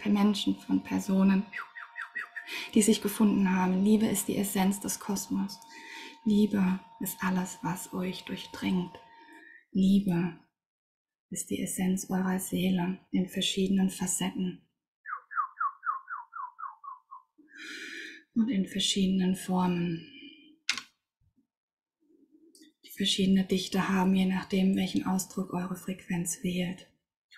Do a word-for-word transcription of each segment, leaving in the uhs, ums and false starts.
Menschen, von Personen, die sich gefunden haben. Liebe ist die Essenz des Kosmos. Liebe ist alles, was euch durchdringt. Liebe ist die Essenz eurer Seele in verschiedenen Facetten und in verschiedenen Formen, die verschiedene Dichte haben, je nachdem, welchen Ausdruck eure Frequenz wählt.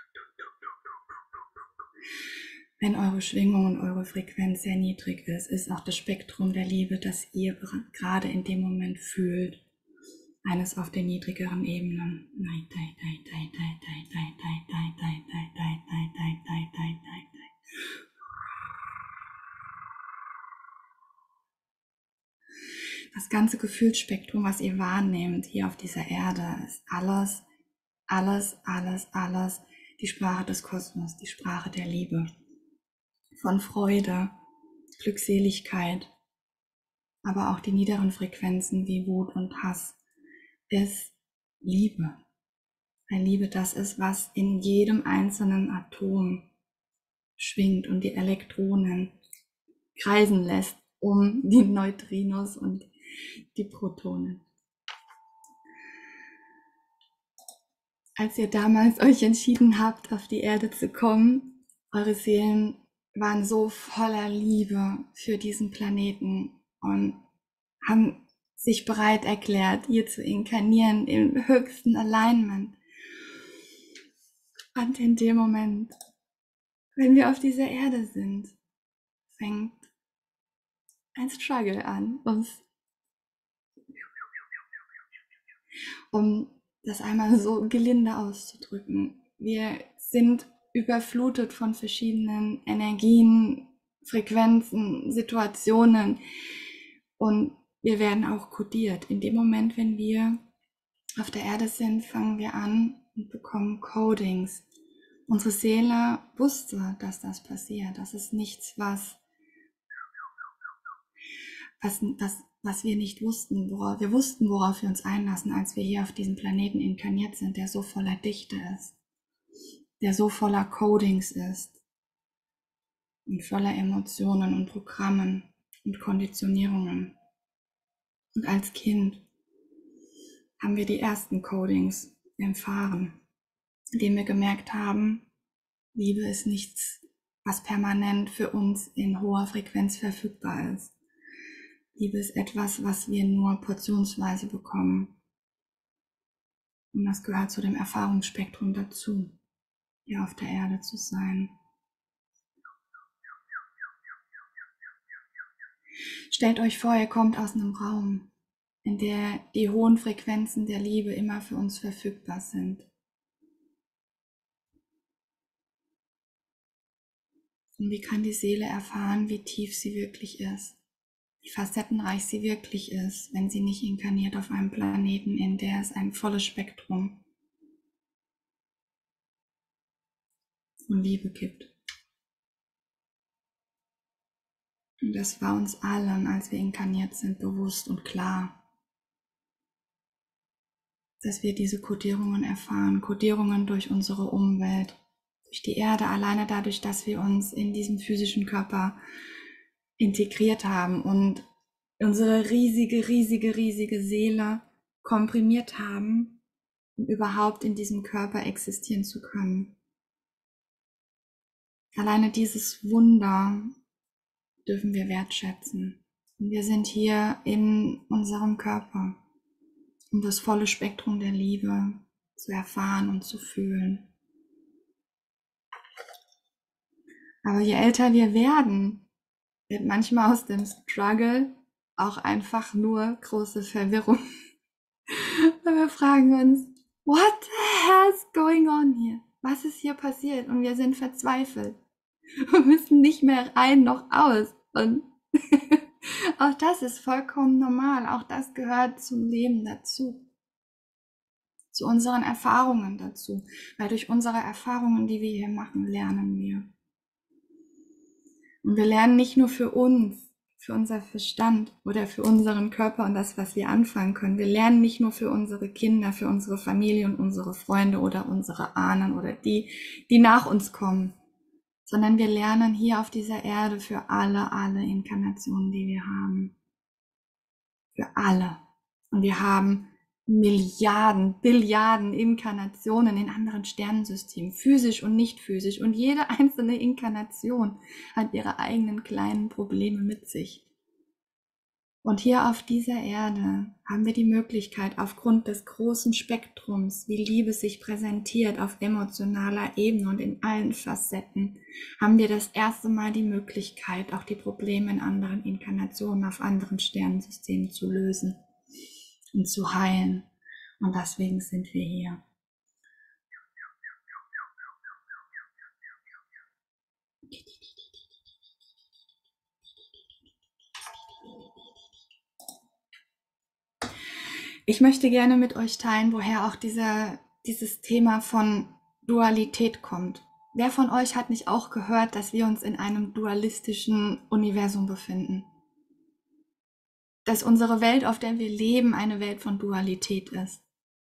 Wenn eure Schwingung und eure Frequenz sehr niedrig ist, ist auch das Spektrum der Liebe, das ihr gerade in dem Moment fühlt, eines auf den niedrigeren Ebenen. Das ganze Gefühlsspektrum, was ihr wahrnehmt hier auf dieser Erde, ist alles, alles, alles, alles die Sprache des Kosmos, die Sprache der Liebe. Von Freude, Glückseligkeit, aber auch die niederen Frequenzen wie Wut und Hass ist Liebe. Weil Liebe das ist, was in jedem einzelnen Atom schwingt und die Elektronen kreisen lässt um die Neutrinos und die Protonen. Als ihr damals euch entschieden habt, auf die Erde zu kommen, eure Seelen waren so voller Liebe für diesen Planeten und haben sich bereit erklärt, hier zu inkarnieren im höchsten Alignment. Und in dem Moment, wenn wir auf dieser Erde sind, fängt ein Struggle an, uns, um das einmal so gelinde auszudrücken. Wir sind überflutet von verschiedenen Energien, Frequenzen, Situationen und wir werden auch kodiert. In dem Moment, wenn wir auf der Erde sind, fangen wir an und bekommen Codings. Unsere Seele wusste, dass das passiert. Das ist nichts, was, was, was, was wir nicht wussten. Worauf, wir wussten, worauf wir uns einlassen, als wir hier auf diesem Planeten inkarniert sind, der so voller Dichte ist, der so voller Codings ist und voller Emotionen und Programmen und Konditionierungen. Und als Kind haben wir die ersten Codings erfahren, indem wir gemerkt haben, Liebe ist nichts, was permanent für uns in hoher Frequenz verfügbar ist. Liebe ist etwas, was wir nur portionsweise bekommen. Und das gehört zu dem Erfahrungsspektrum dazu, hier auf der Erde zu sein. Stellt euch vor, ihr kommt aus einem Raum, in der die hohen Frequenzen der Liebe immer für uns verfügbar sind. Und wie kann die Seele erfahren, wie tief sie wirklich ist, wie facettenreich sie wirklich ist, wenn sie nicht inkarniert auf einem Planeten, in der es ein volles Spektrum von Liebe gibt. Und das war uns allen, als wir inkarniert sind, bewusst und klar, dass wir diese Kodierungen erfahren, Kodierungen durch unsere Umwelt, durch die Erde, alleine dadurch, dass wir uns in diesem physischen Körper integriert haben und unsere riesige, riesige, riesige Seele komprimiert haben, um überhaupt in diesem Körper existieren zu können. Alleine dieses Wunder dürfen wir wertschätzen. Und wir sind hier in unserem Körper, um das volle Spektrum der Liebe zu erfahren und zu fühlen. Aber je älter wir werden, wird manchmal aus dem Struggle auch einfach nur große Verwirrung. Weil wir fragen uns, what the hell is going on here? Was ist hier passiert? Und wir sind verzweifelt und wissen nicht mehr rein noch aus. Und auch das ist vollkommen normal. Auch das gehört zum Leben dazu. Zu unseren Erfahrungen dazu. Weil durch unsere Erfahrungen, die wir hier machen, lernen wir. Und wir lernen nicht nur für uns, für unser Verstand oder für unseren Körper und das, was wir anfangen können. Wir lernen nicht nur für unsere Kinder, für unsere Familie und unsere Freunde oder unsere Ahnen oder die, die nach uns kommen, sondern wir lernen hier auf dieser Erde für alle, alle Inkarnationen, die wir haben. Für alle. Und wir haben Milliarden, Billiarden Inkarnationen in anderen Sternensystemen, physisch und nicht physisch. Und jede einzelne Inkarnation hat ihre eigenen kleinen Probleme mit sich. Und hier auf dieser Erde haben wir die Möglichkeit, aufgrund des großen Spektrums, wie Liebe sich präsentiert auf emotionaler Ebene und in allen Facetten, haben wir das erste Mal die Möglichkeit, auch die Probleme in anderen Inkarnationen auf anderen Sternensystemen zu lösen und zu heilen. Und deswegen sind wir hier. Ich möchte gerne mit euch teilen, woher auch dieser, dieses Thema von Dualität kommt. Wer von euch hat nicht auch gehört, dass wir uns in einem dualistischen Universum befinden? Dass unsere Welt, auf der wir leben, eine Welt von Dualität ist.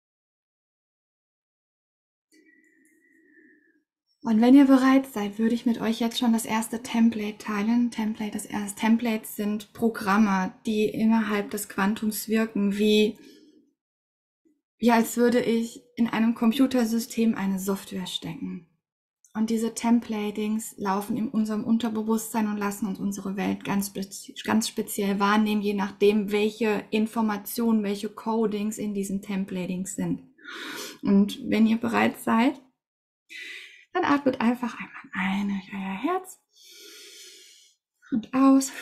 Und wenn ihr bereit seid, würde ich mit euch jetzt schon das erste Template teilen. Template, das erste Templates sind Programme, die innerhalb des Quantums wirken, wie wie als würde ich in einem Computersystem eine Software stecken. Und diese Templatings laufen in unserem Unterbewusstsein und lassen uns unsere Welt ganz, ganz speziell wahrnehmen, je nachdem, welche Informationen, welche Codings in diesen Templatings sind. Und wenn ihr bereit seid, dann atmet einfach einmal ein durch euer Herz und aus.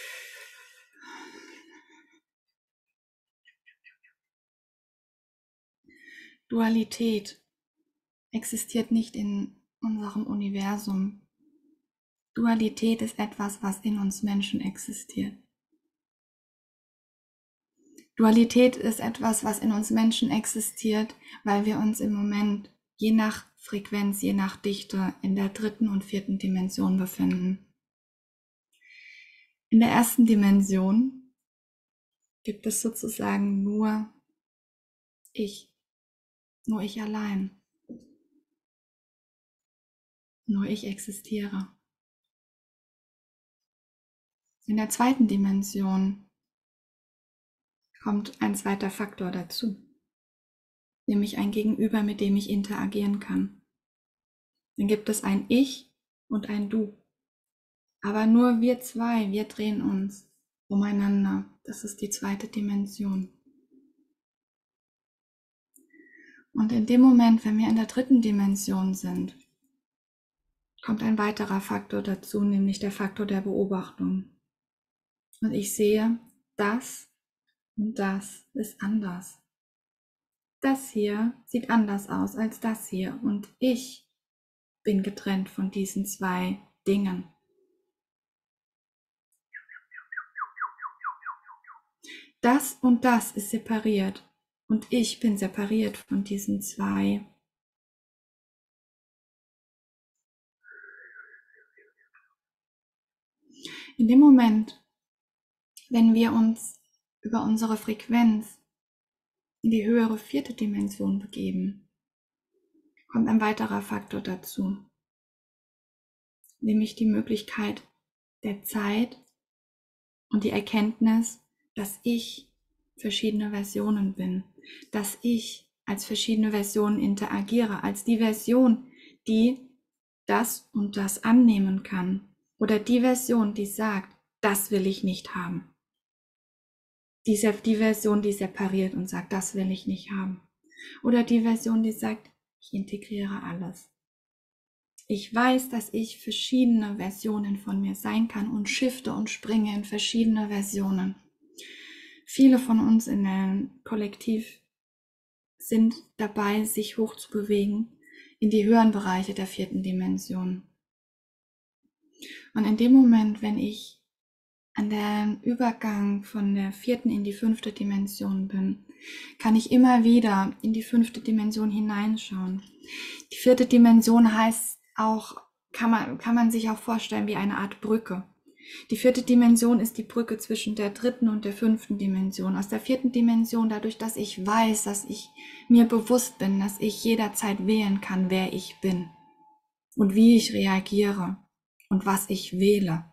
Dualität existiert nicht in unserem Universum. Dualität ist etwas, was in uns Menschen existiert. Dualität ist etwas, was in uns Menschen existiert, weil wir uns im Moment je nach Frequenz, je nach Dichte in der dritten und vierten Dimension befinden. In der ersten Dimension gibt es sozusagen nur ich, nur ich allein. Nur ich existiere. In der zweiten Dimension kommt ein zweiter Faktor dazu, nämlich ein Gegenüber, mit dem ich interagieren kann. Dann gibt es ein Ich und ein Du. Aber nur wir zwei, wir drehen uns umeinander. Das ist die zweite Dimension. Und in dem Moment, wenn wir in der dritten Dimension sind, kommt ein weiterer Faktor dazu, nämlich der Faktor der Beobachtung. Und ich sehe, das und das ist anders. Das hier sieht anders aus als das hier und ich bin getrennt von diesen zwei Dingen. Das und das ist separiert und ich bin separiert von diesen zwei. In dem Moment, wenn wir uns über unsere Frequenz in die höhere vierte Dimension begeben, kommt ein weiterer Faktor dazu, nämlich die Möglichkeit der Zeit und die Erkenntnis, dass ich verschiedene Versionen bin, dass ich als verschiedene Versionen interagiere, als die Version, die das und das annehmen kann, oder die Version, die sagt, das will ich nicht haben. Die, die Version, die separiert und sagt, das will ich nicht haben. Oder die Version, die sagt, ich integriere alles. Ich weiß, dass ich verschiedene Versionen von mir sein kann und shifte und springe in verschiedene Versionen. Viele von uns in dem Kollektiv sind dabei, sich hochzubewegen in die höheren Bereiche der vierten Dimension. Und in dem Moment, wenn ich an dem Übergang von der vierten in die fünfte Dimension bin, kann ich immer wieder in die fünfte Dimension hineinschauen. Die vierte Dimension heißt auch, kann man, kann man sich auch vorstellen wie eine Art Brücke. Die vierte Dimension ist die Brücke zwischen der dritten und der fünften Dimension. Aus der vierten Dimension, dadurch, dass ich weiß, dass ich mir bewusst bin, dass ich jederzeit wählen kann, wer ich bin und wie ich reagiere, und was ich wähle.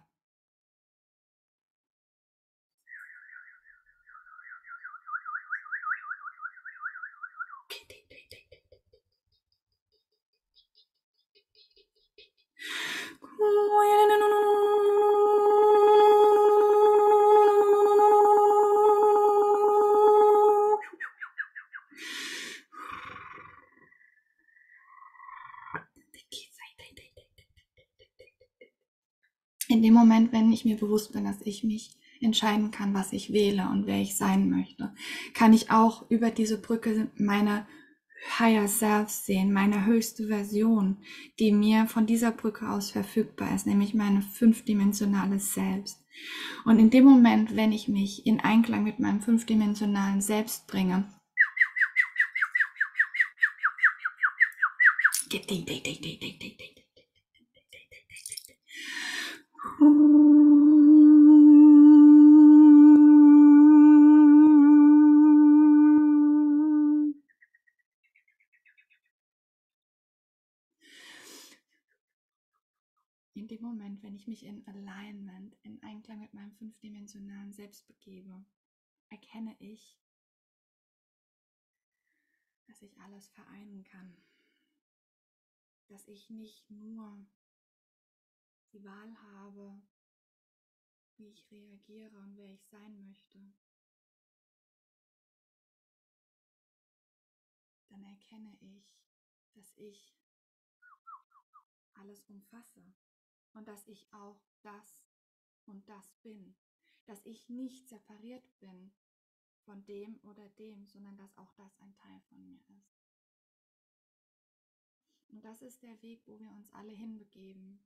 In dem Moment, wenn ich mir bewusst bin, dass ich mich entscheiden kann, was ich wähle und wer ich sein möchte, kann ich auch über diese Brücke meine Higher Self sehen, meine höchste Version, die mir von dieser Brücke aus verfügbar ist, nämlich meine fünfdimensionales Selbst. Und in dem Moment, wenn ich mich in Einklang mit meinem fünfdimensionalen Selbst bringe, in dem Moment, wenn ich mich in Alignment, in Einklang mit meinem fünfdimensionalen Selbst begebe, erkenne ich, dass ich alles vereinen kann. Dass ich nicht nur die Wahl habe, wie ich reagiere und wer ich sein möchte, dann erkenne ich, dass ich alles umfasse und dass ich auch das und das bin, dass ich nicht separiert bin von dem oder dem, sondern dass auch das ein Teil von mir ist. Und das ist der Weg, wo wir uns alle hinbegeben.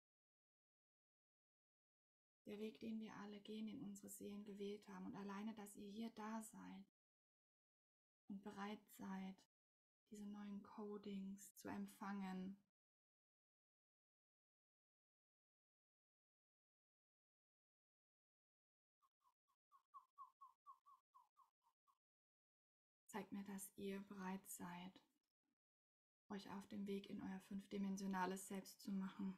Der Weg, den wir alle gehen, den unsere Seelen gewählt haben. Und alleine, dass ihr hier da seid und bereit seid, diese neuen Codings zu empfangen, zeigt mir, dass ihr bereit seid, euch auf den Weg in euer fünfdimensionales Selbst zu machen.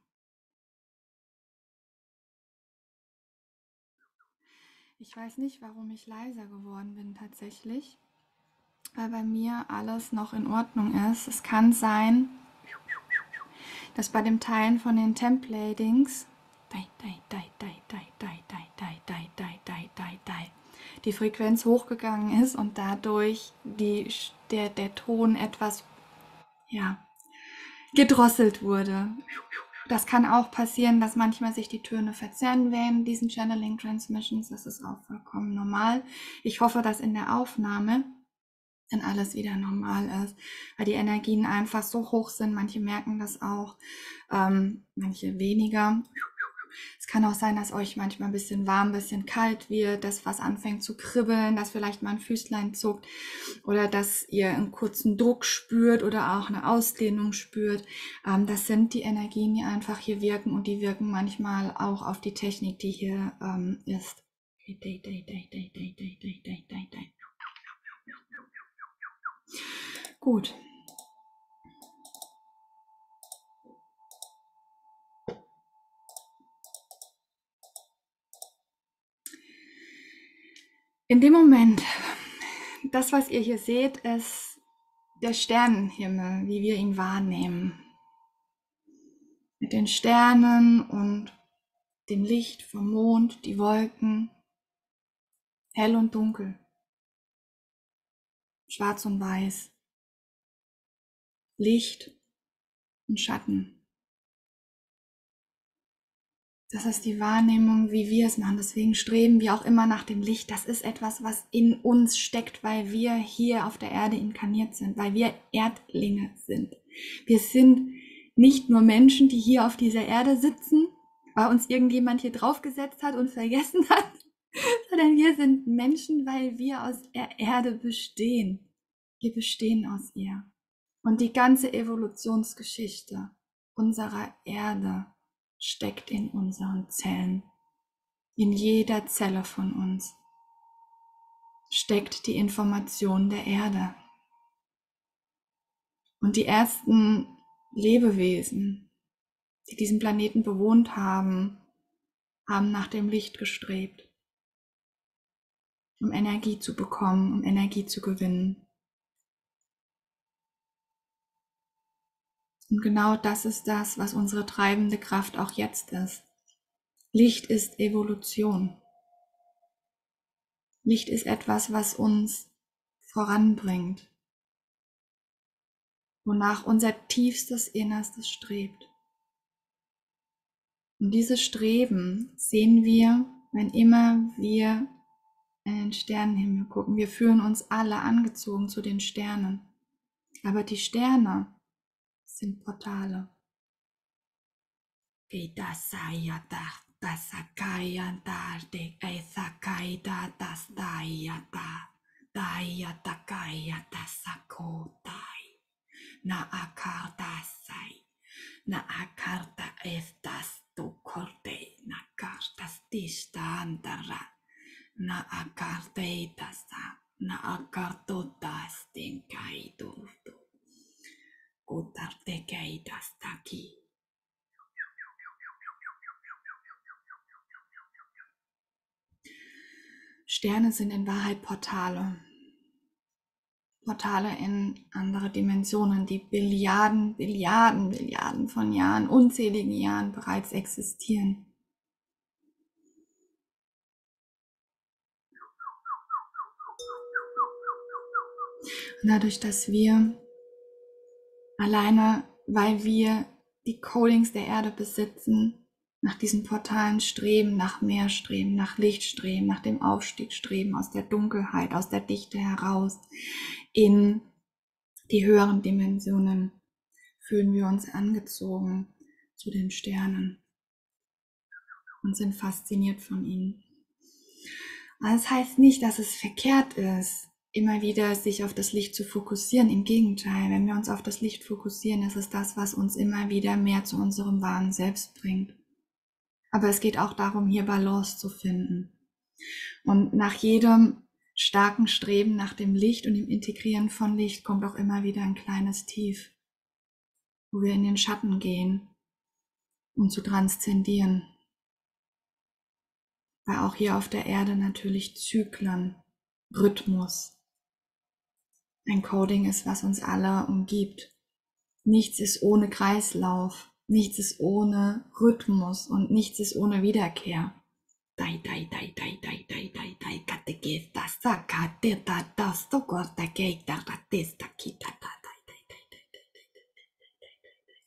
Ich weiß nicht, warum ich leiser geworden bin tatsächlich, weil bei mir alles noch in Ordnung ist. Es kann sein, dass bei dem Teilen von den Templatings die Frequenz hochgegangen ist und dadurch die, der, der Ton etwas ja, gedrosselt wurde. Das kann auch passieren, dass manchmal sich die Töne verzerren während diesen Channeling Transmissions. Das ist auch vollkommen normal. Ich hoffe, dass in der Aufnahme dann alles wieder normal ist, weil die Energien einfach so hoch sind. Manche merken das auch, ähm, manche weniger. Es kann auch sein, dass euch manchmal ein bisschen warm, ein bisschen kalt wird, dass was anfängt zu kribbeln, dass vielleicht mal ein Füßlein zuckt oder dass ihr einen kurzen Druck spürt oder auch eine Ausdehnung spürt. Ähm, das sind die Energien, die einfach hier wirken und die wirken manchmal auch auf die Technik, die hier ähm, ist. Gut. In dem Moment, das, was ihr hier seht, ist der Sternenhimmel, wie wir ihn wahrnehmen. Mit den Sternen und dem Licht vom Mond, die Wolken, hell und dunkel, schwarz und weiß, Licht und Schatten. Das ist die Wahrnehmung, wie wir es machen. Deswegen streben wir auch immer nach dem Licht. Das ist etwas, was in uns steckt, weil wir hier auf der Erde inkarniert sind, weil wir Erdlinge sind. Wir sind nicht nur Menschen, die hier auf dieser Erde sitzen, weil uns irgendjemand hier draufgesetzt hat und vergessen hat, sondern wir sind Menschen, weil wir aus der Erde bestehen. Wir bestehen aus ihr. Und die ganze Evolutionsgeschichte unserer Erde steckt in unseren Zellen. In jeder Zelle von uns steckt die Information der Erde. Und die ersten Lebewesen, die diesen Planeten bewohnt haben, haben nach dem Licht gestrebt, um Energie zu bekommen, um Energie zu gewinnen. Und genau das ist das, was unsere treibende Kraft auch jetzt ist. Licht ist Evolution. Licht ist etwas, was uns voranbringt, wonach unser tiefstes Innerstes strebt. Und dieses Streben sehen wir, wenn immer wir in den Sternenhimmel gucken. Wir fühlen uns alle angezogen zu den Sternen. Aber die Sterne sind Portale. Na akartasai, na akarta estas tu korte, na kartas distandara, na akarteitasa, na akartotas tenkaiturtu, kutartekeitas taki. Sterne sind in Wahrheit Portale. Portale in andere Dimensionen, die Billiarden, Billiarden, Billiarden von Jahren, unzähligen Jahren bereits existieren. Und dadurch, dass wir alleine, weil wir die Codings der Erde besitzen, nach diesen Portalen streben, nach mehr streben, nach Licht streben, nach dem Aufstieg streben, aus der Dunkelheit, aus der Dichte heraus, in die höheren Dimensionen, fühlen wir uns angezogen zu den Sternen und sind fasziniert von ihnen. Aber das heißt nicht, dass es verkehrt ist, immer wieder sich auf das Licht zu fokussieren. Im Gegenteil, wenn wir uns auf das Licht fokussieren, ist es das, was uns immer wieder mehr zu unserem wahren Selbst bringt. Aber es geht auch darum, hier Balance zu finden. Und nach jedem starken Streben nach dem Licht und dem Integrieren von Licht kommt auch immer wieder ein kleines Tief, wo wir in den Schatten gehen, um zu transzendieren. Weil auch hier auf der Erde natürlich Zyklen, Rhythmus, ein Coding ist, was uns alle umgibt. Nichts ist ohne Kreislauf, nichts ist ohne Rhythmus und nichts ist ohne Wiederkehr. Dai dai dai dai dai dai dai dai katekesta sakate da das to korta keita ratesta kita da dai dai dai dai dai.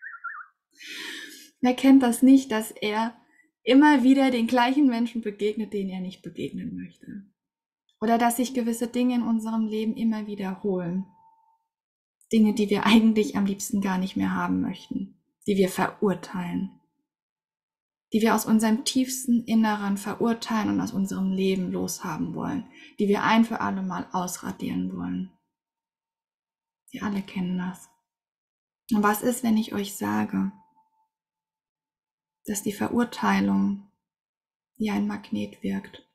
Wer kennt das nicht, dass er immer wieder den gleichen Menschen begegnet, denen er nicht begegnen möchte? Oder dass sich gewisse Dinge in unserem Leben immer wiederholen. Dinge, die wir eigentlich am liebsten gar nicht mehr haben möchten, die wir verurteilen, die wir aus unserem tiefsten Inneren verurteilen und aus unserem Leben loshaben wollen, die wir ein für alle Mal ausradieren wollen. Wir alle kennen das. Und was ist, wenn ich euch sage, dass die Verurteilung wie ein Magnet wirkt?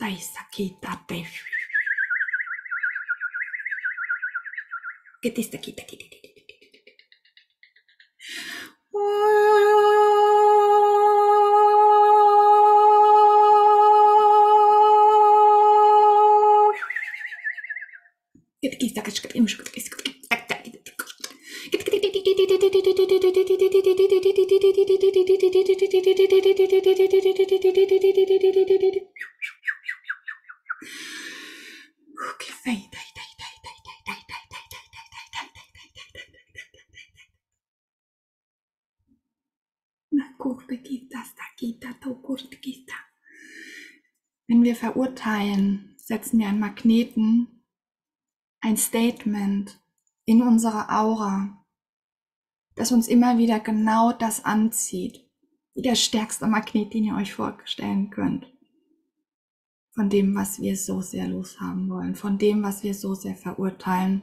Wenn wir verurteilen, setzen wir einen Magneten, ein Statement in unsere Aura, das uns immer wieder genau das anzieht, wie der stärkste Magnet, den ihr euch vorstellen könnt, von dem, was wir so sehr loshaben wollen, von dem, was wir so sehr verurteilen.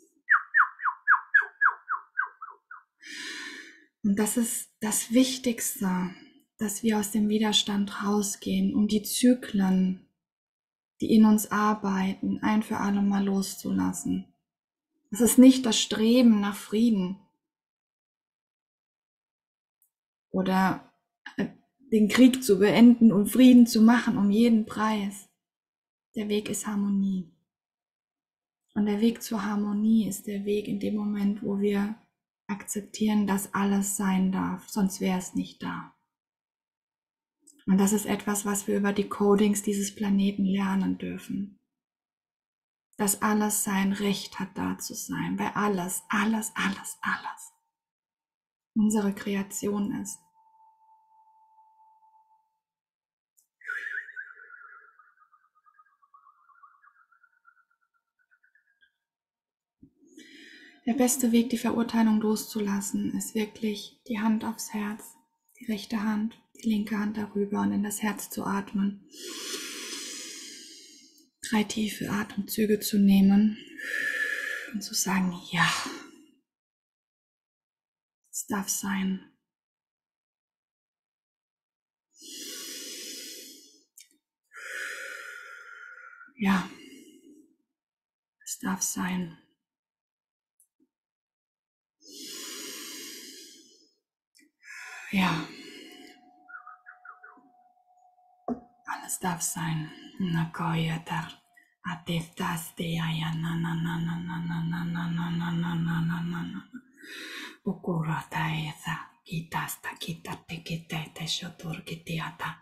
Und das ist das Wichtigste, dass wir aus dem Widerstand rausgehen, um die Zyklen, die in uns arbeiten, ein für alle Mal loszulassen. Es ist nicht das Streben nach Frieden. oder den Krieg zu beenden und Frieden zu machen um jeden Preis. Der Weg ist Harmonie. Und der Weg zur Harmonie ist der Weg in dem Moment, wo wir akzeptieren, dass alles sein darf, sonst wäre es nicht da. Und das ist etwas, was wir über die Codings dieses Planeten lernen dürfen. Dass alles sein Recht hat, da zu sein, weil alles, alles, alles, alles unsere Kreation ist. Der beste Weg, die Verurteilung loszulassen, ist wirklich die Hand aufs Herz, die rechte Hand, die linke Hand darüber und in das Herz zu atmen. Drei tiefe Atemzüge zu nehmen und zu sagen, ja, es darf sein. Ja, es darf sein. Ja, alles darf sein. Na koya tar ateftas de ya na na na na na na na na na na na na na na na ukura taesa kitasta kitate kitete shotur kitiata.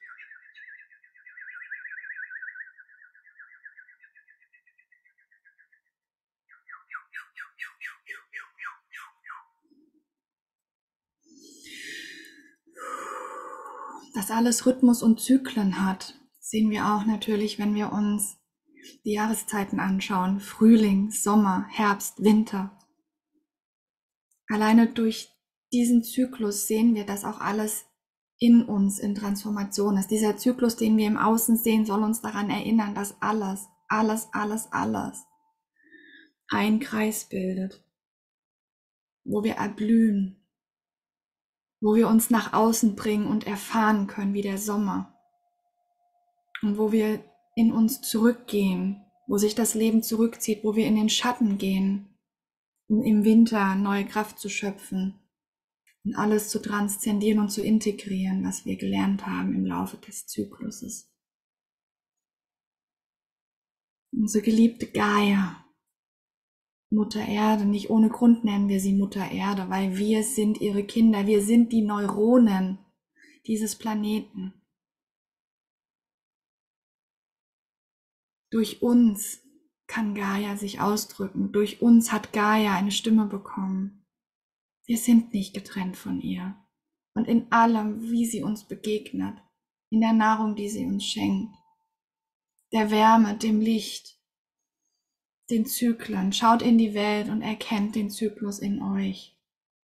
Dass alles Rhythmus und Zyklen hat, sehen wir auch natürlich, wenn wir uns die Jahreszeiten anschauen. Frühling, Sommer, Herbst, Winter. Alleine durch diesen Zyklus sehen wir, dass auch alles in uns in Transformation ist. Dieser Zyklus, den wir im Außen sehen, soll uns daran erinnern, dass alles, alles, alles, alles einen Kreis bildet, wo wir erblühen, wo wir uns nach außen bringen und erfahren können wie der Sommer und wo wir in uns zurückgehen, wo sich das Leben zurückzieht, wo wir in den Schatten gehen, um im Winter neue Kraft zu schöpfen und alles zu transzendieren und zu integrieren, was wir gelernt haben im Laufe des Zykluses. Unsere geliebte Gaia, Mutter Erde, nicht ohne Grund nennen wir sie Mutter Erde, weil wir sind ihre Kinder, wir sind die Neuronen dieses Planeten. Durch uns kann Gaia sich ausdrücken, durch uns hat Gaia eine Stimme bekommen. Wir sind nicht getrennt von ihr. Und in allem, wie sie uns begegnet, in der Nahrung, die sie uns schenkt, der Wärme, dem Licht, den Zyklen, schaut in die Welt und erkennt den Zyklus in euch.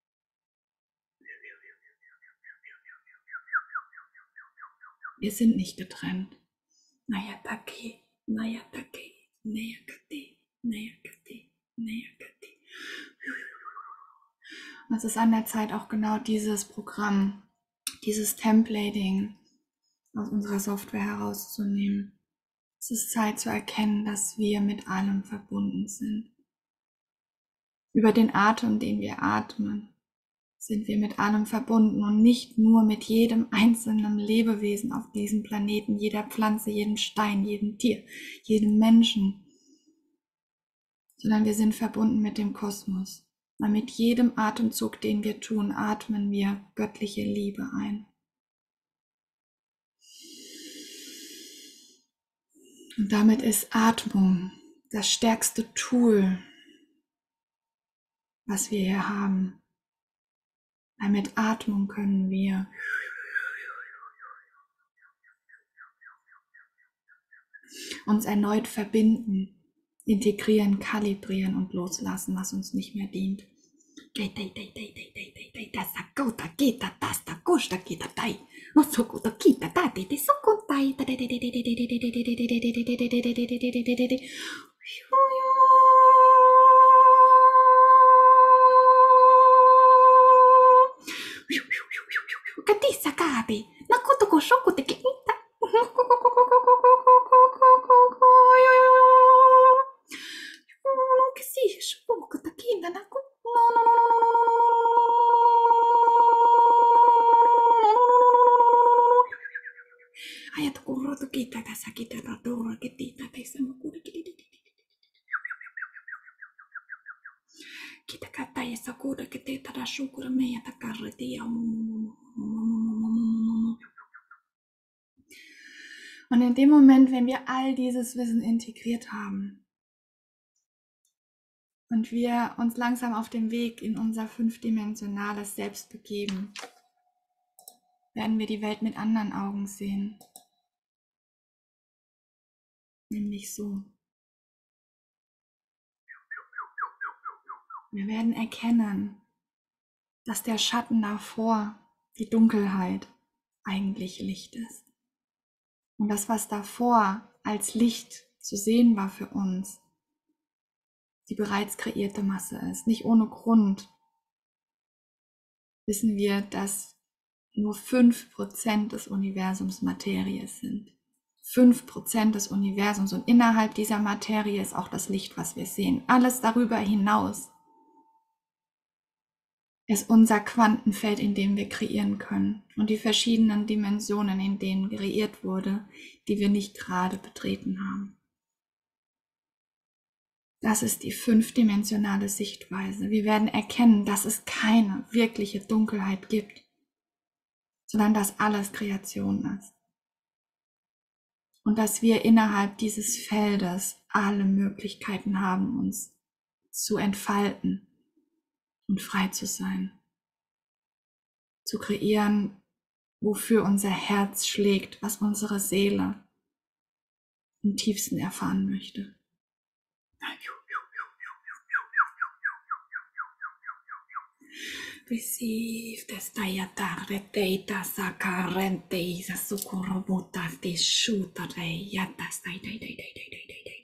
Wir sind nicht getrennt. Nayatake, Nayatake, Nayakate, Nayakate, Nayakate. Und es ist an der Zeit, auch genau dieses Programm, dieses Templating aus unserer Software herauszunehmen. Es ist Zeit zu erkennen, dass wir mit allem verbunden sind. Über den Atem, den wir atmen, sind wir mit allem verbunden und nicht nur mit jedem einzelnen Lebewesen auf diesem Planeten, jeder Pflanze, jedem Stein, jedem Tier, jedem Menschen, sondern wir sind verbunden mit dem Kosmos. Weil mit jedem Atemzug, den wir tun, atmen wir göttliche Liebe ein. Und damit ist Atmung das stärkste Tool, was wir hier haben. Weil mit Atmung können wir uns erneut verbinden, integrieren, kalibrieren und loslassen, was uns nicht mehr dient. Kita kata ya sakura kita tada syukur meya takarreti ya. Und in dem Moment, wenn wir all dieses Wissen integriert haben und wir uns langsam auf den Weg in unser fünfdimensionales Selbst begeben, werden wir die Welt mit anderen Augen sehen. Nämlich so. Wir werden erkennen, dass der Schatten davor, die Dunkelheit, eigentlich Licht ist. Und das, was davor als Licht zu sehen war für uns, die bereits kreierte Masse ist. Nicht ohne Grund wissen wir, dass nur fünf Prozent des Universums Materie sind. fünf Prozent des Universums und innerhalb dieser Materie ist auch das Licht, was wir sehen. Alles darüber hinaus ist unser Quantenfeld, in dem wir kreieren können und die verschiedenen Dimensionen, in denen kreiert wurde, die wir nicht gerade betreten haben. Das ist die fünfdimensionale Sichtweise. Wir werden erkennen, dass es keine wirkliche Dunkelheit gibt, sondern dass alles Kreation ist. Und dass wir innerhalb dieses Feldes alle Möglichkeiten haben, uns zu entfalten und frei zu sein, zu kreieren, wofür unser Herz schlägt, was unsere Seele im tiefsten erfahren möchte. Receive this diatar data sakarente is a sukurobota this shooter yatas dai dai dai dai dai dai dai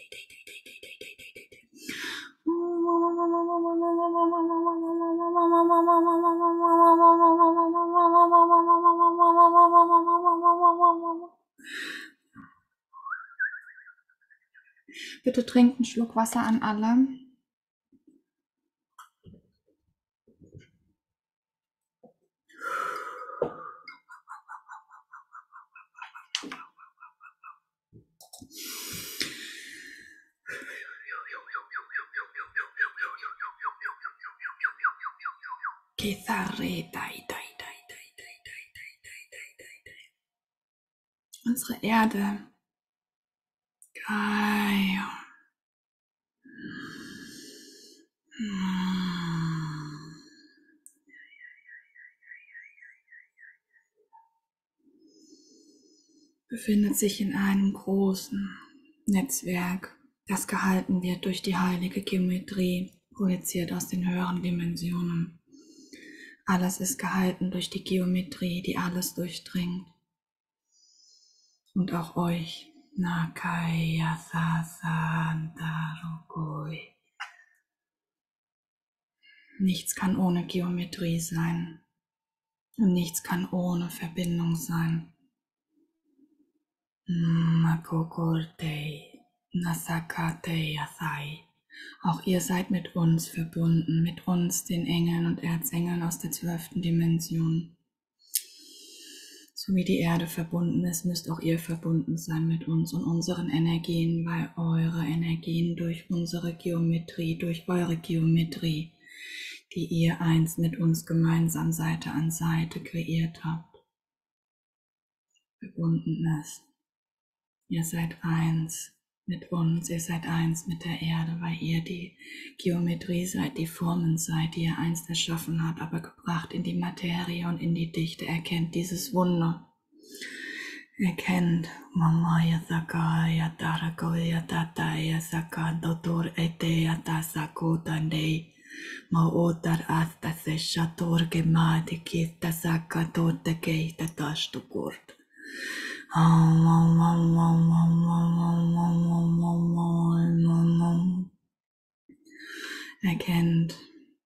Bitte trinkt einen Schluck Wasser an alle. Unsere Erde. Gaia. Befindet sich in einem großen Netzwerk, das gehalten wird durch die heilige Geometrie, projiziert aus den höheren Dimensionen. Alles ist gehalten durch die Geometrie, die alles durchdringt. Und auch euch. Nakaya Sasantarokoi. Nichts kann ohne Geometrie sein. Und nichts kann ohne Verbindung sein. Makokortei, Nasakatei Yasai. Auch ihr seid mit uns verbunden, mit uns, den Engeln und Erzengeln aus der zwölften Dimension. So wie die Erde verbunden ist, müsst auch ihr verbunden sein mit uns und unseren Energien, weil eure Energien durch unsere Geometrie, durch eure Geometrie, die ihr einst mit uns gemeinsam Seite an Seite kreiert habt, verbunden ist. Ihr seid eins mit uns, ihr seid eins mit der Erde, weil ihr die Geometrie seid, die Formen seid, die ihr einst erschaffen habt, aber gebracht in die Materie und in die Dichte. Erkennt dieses Wunder. Erkennt, Mamaya Sakaya Tarakoya Tataya Sakadotor Etea Tasakotandei Maotar Asta Seshator Gemadi Kista Sakator Tekeita Tastukurt. Erkennt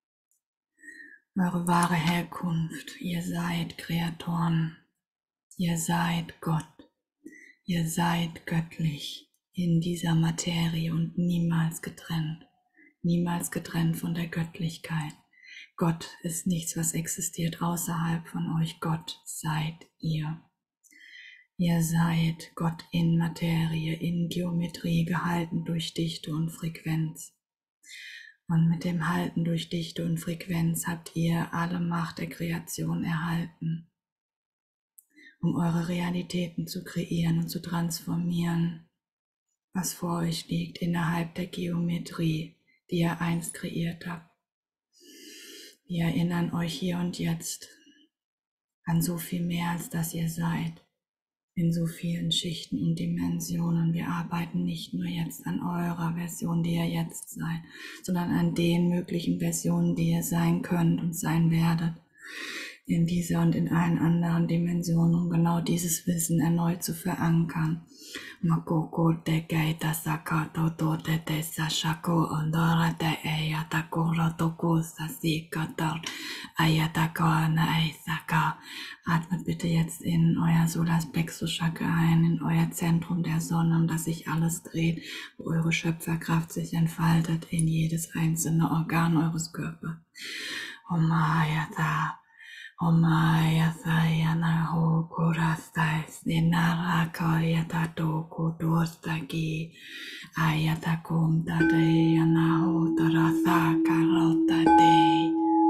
eure wahre Herkunft. Ihr seid Kreatoren. Ihr seid Gott. Ihr seid göttlich in dieser Materie und niemals getrennt. Niemals getrennt von der Göttlichkeit. Gott ist nichts, was existiert außerhalb von euch. Gott seid ihr. Ihr seid Gott in Materie, in Geometrie gehalten durch Dichte und Frequenz. Und mit dem Halten durch Dichte und Frequenz habt ihr alle Macht der Kreation erhalten, um eure Realitäten zu kreieren und zu transformieren, was vor euch liegt innerhalb der Geometrie, die ihr einst kreiert habt. Wir erinnern euch hier und jetzt an so viel mehr, als das ihr seid, in so vielen Schichten und Dimensionen. Wir arbeiten nicht nur jetzt an eurer Version, die ihr jetzt seid, sondern an den möglichen Versionen, die ihr sein könnt und sein werdet, in dieser und in allen anderen Dimensionen, um genau dieses Wissen erneut zu verankern. Makoko te keita sakato to te te sashako ondora te eyatako rotoko sasikatar ayatako na eisaka. Atmet bitte jetzt in euer Solarplexus Chakra ein, in euer Zentrum der Sonne, um das sich alles dreht, wo eure Schöpferkraft sich entfaltet in jedes einzelne Organ eures Körpers. Omayata. Omaya sayana ho kurastais ninaraka yatato kudostagi ayatakum tate yanaho tarasa karotate.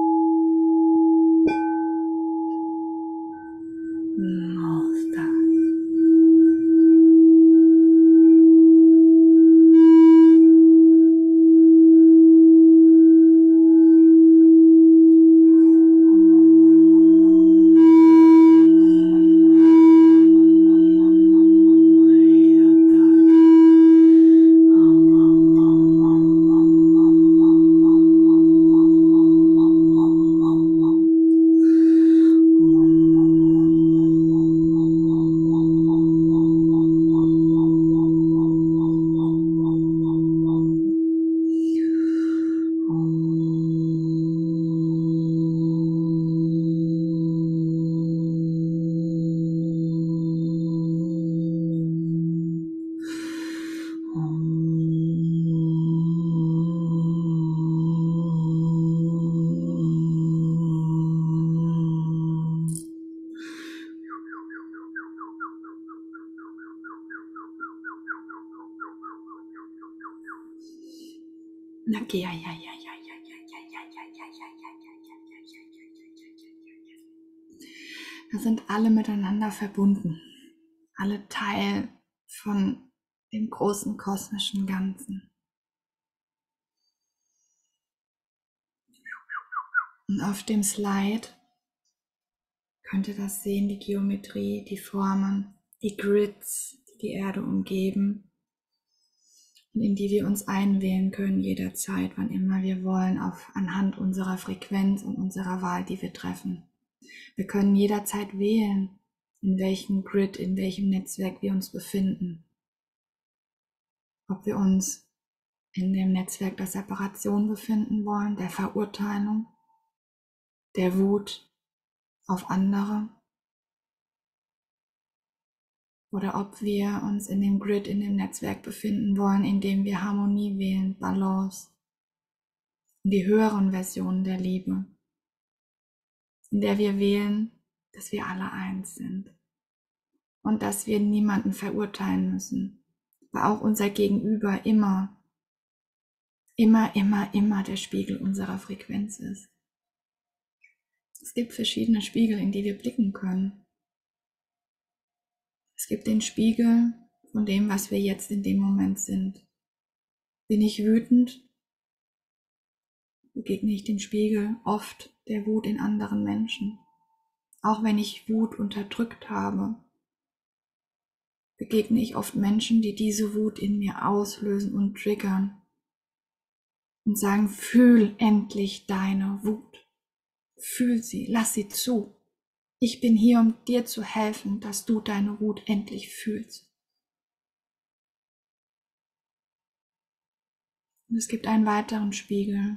Nosta. Okay, ja, ja, ja, ja, ja, ja, ja, ja, ja, ja, ja, ja, ja. Wir sind alle miteinander verbunden, alle Teil von dem großen kosmischen Ganzen. Und auf dem Slide könnt ihr das sehen, die Geometrie, die Formen, die Grids, die die Erde umgeben und in die wir uns einwählen können jederzeit, wann immer wir wollen, auf, anhand unserer Frequenz und unserer Wahl, die wir treffen. Wir können jederzeit wählen, in welchem Grid, in welchem Netzwerk wir uns befinden. Ob wir uns in dem Netzwerk der Separation befinden wollen, der Verurteilung, der Wut auf andere, oder ob wir uns in dem Grid, in dem Netzwerk befinden wollen, in dem wir Harmonie wählen, Balance, die höheren Versionen der Liebe, in der wir wählen, dass wir alle eins sind und dass wir niemanden verurteilen müssen, weil auch unser Gegenüber immer, immer, immer, immer der Spiegel unserer Frequenz ist. Es gibt verschiedene Spiegel, in die wir blicken können. Es gibt den Spiegel von dem, was wir jetzt in dem Moment sind. Bin ich wütend? Begegne ich dem Spiegel oft der Wut in anderen Menschen. Auch wenn ich Wut unterdrückt habe, begegne ich oft Menschen, die diese Wut in mir auslösen und triggern und sagen, fühl endlich deine Wut. Fühl sie, lass sie zu. Ich bin hier, um dir zu helfen, dass du deine Wut endlich fühlst. Und es gibt einen weiteren Spiegel.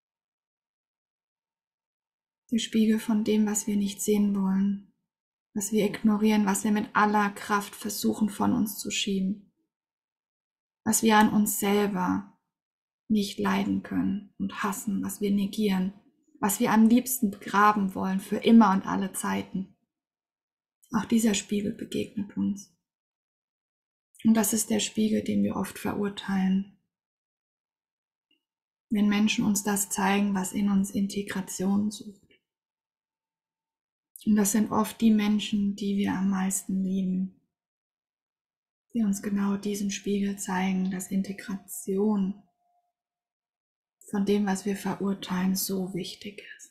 Der Spiegel von dem, was wir nicht sehen wollen, was wir ignorieren, was wir mit aller Kraft versuchen von uns zu schieben, was wir an uns selber nicht leiden können und hassen, was wir negieren, was wir am liebsten begraben wollen für immer und alle Zeiten. Auch dieser Spiegel begegnet uns. Und das ist der Spiegel, den wir oft verurteilen. Wenn Menschen uns das zeigen, was in uns Integration sucht. Und das sind oft die Menschen, die wir am meisten lieben, die uns genau diesen Spiegel zeigen, dass Integration von dem, was wir verurteilen, so wichtig ist.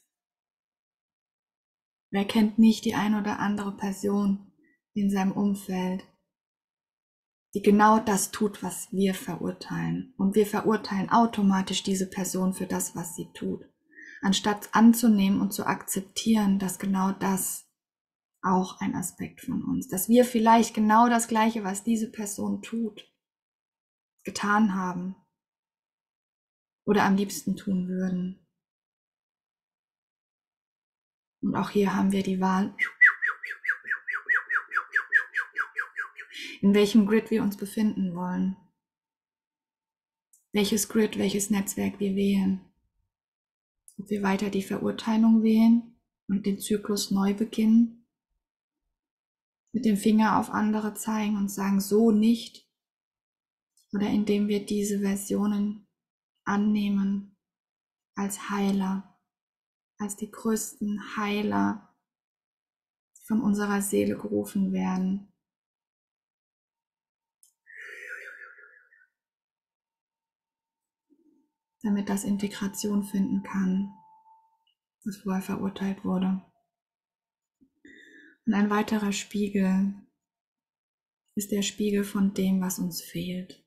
Wer kennt nicht die ein oder andere Person in seinem Umfeld, die genau das tut, was wir verurteilen. Und wir verurteilen automatisch diese Person für das, was sie tut, anstatt anzunehmen und zu akzeptieren, dass genau das auch ein Aspekt von uns, dass wir vielleicht genau das Gleiche, was diese Person tut, getan haben oder am liebsten tun würden. Und auch hier haben wir die Wahl, in welchem Grid wir uns befinden wollen. Welches Grid, welches Netzwerk wir wählen. Ob wir weiter die Verurteilung wählen und den Zyklus neu beginnen, mit dem Finger auf andere zeigen und sagen, so nicht. Oder indem wir diese Versionen annehmen als Heiler, als die größten Heiler, die von unserer Seele gerufen werden. Damit das Integration finden kann, was vorher verurteilt wurde. Und ein weiterer Spiegel ist der Spiegel von dem, was uns fehlt.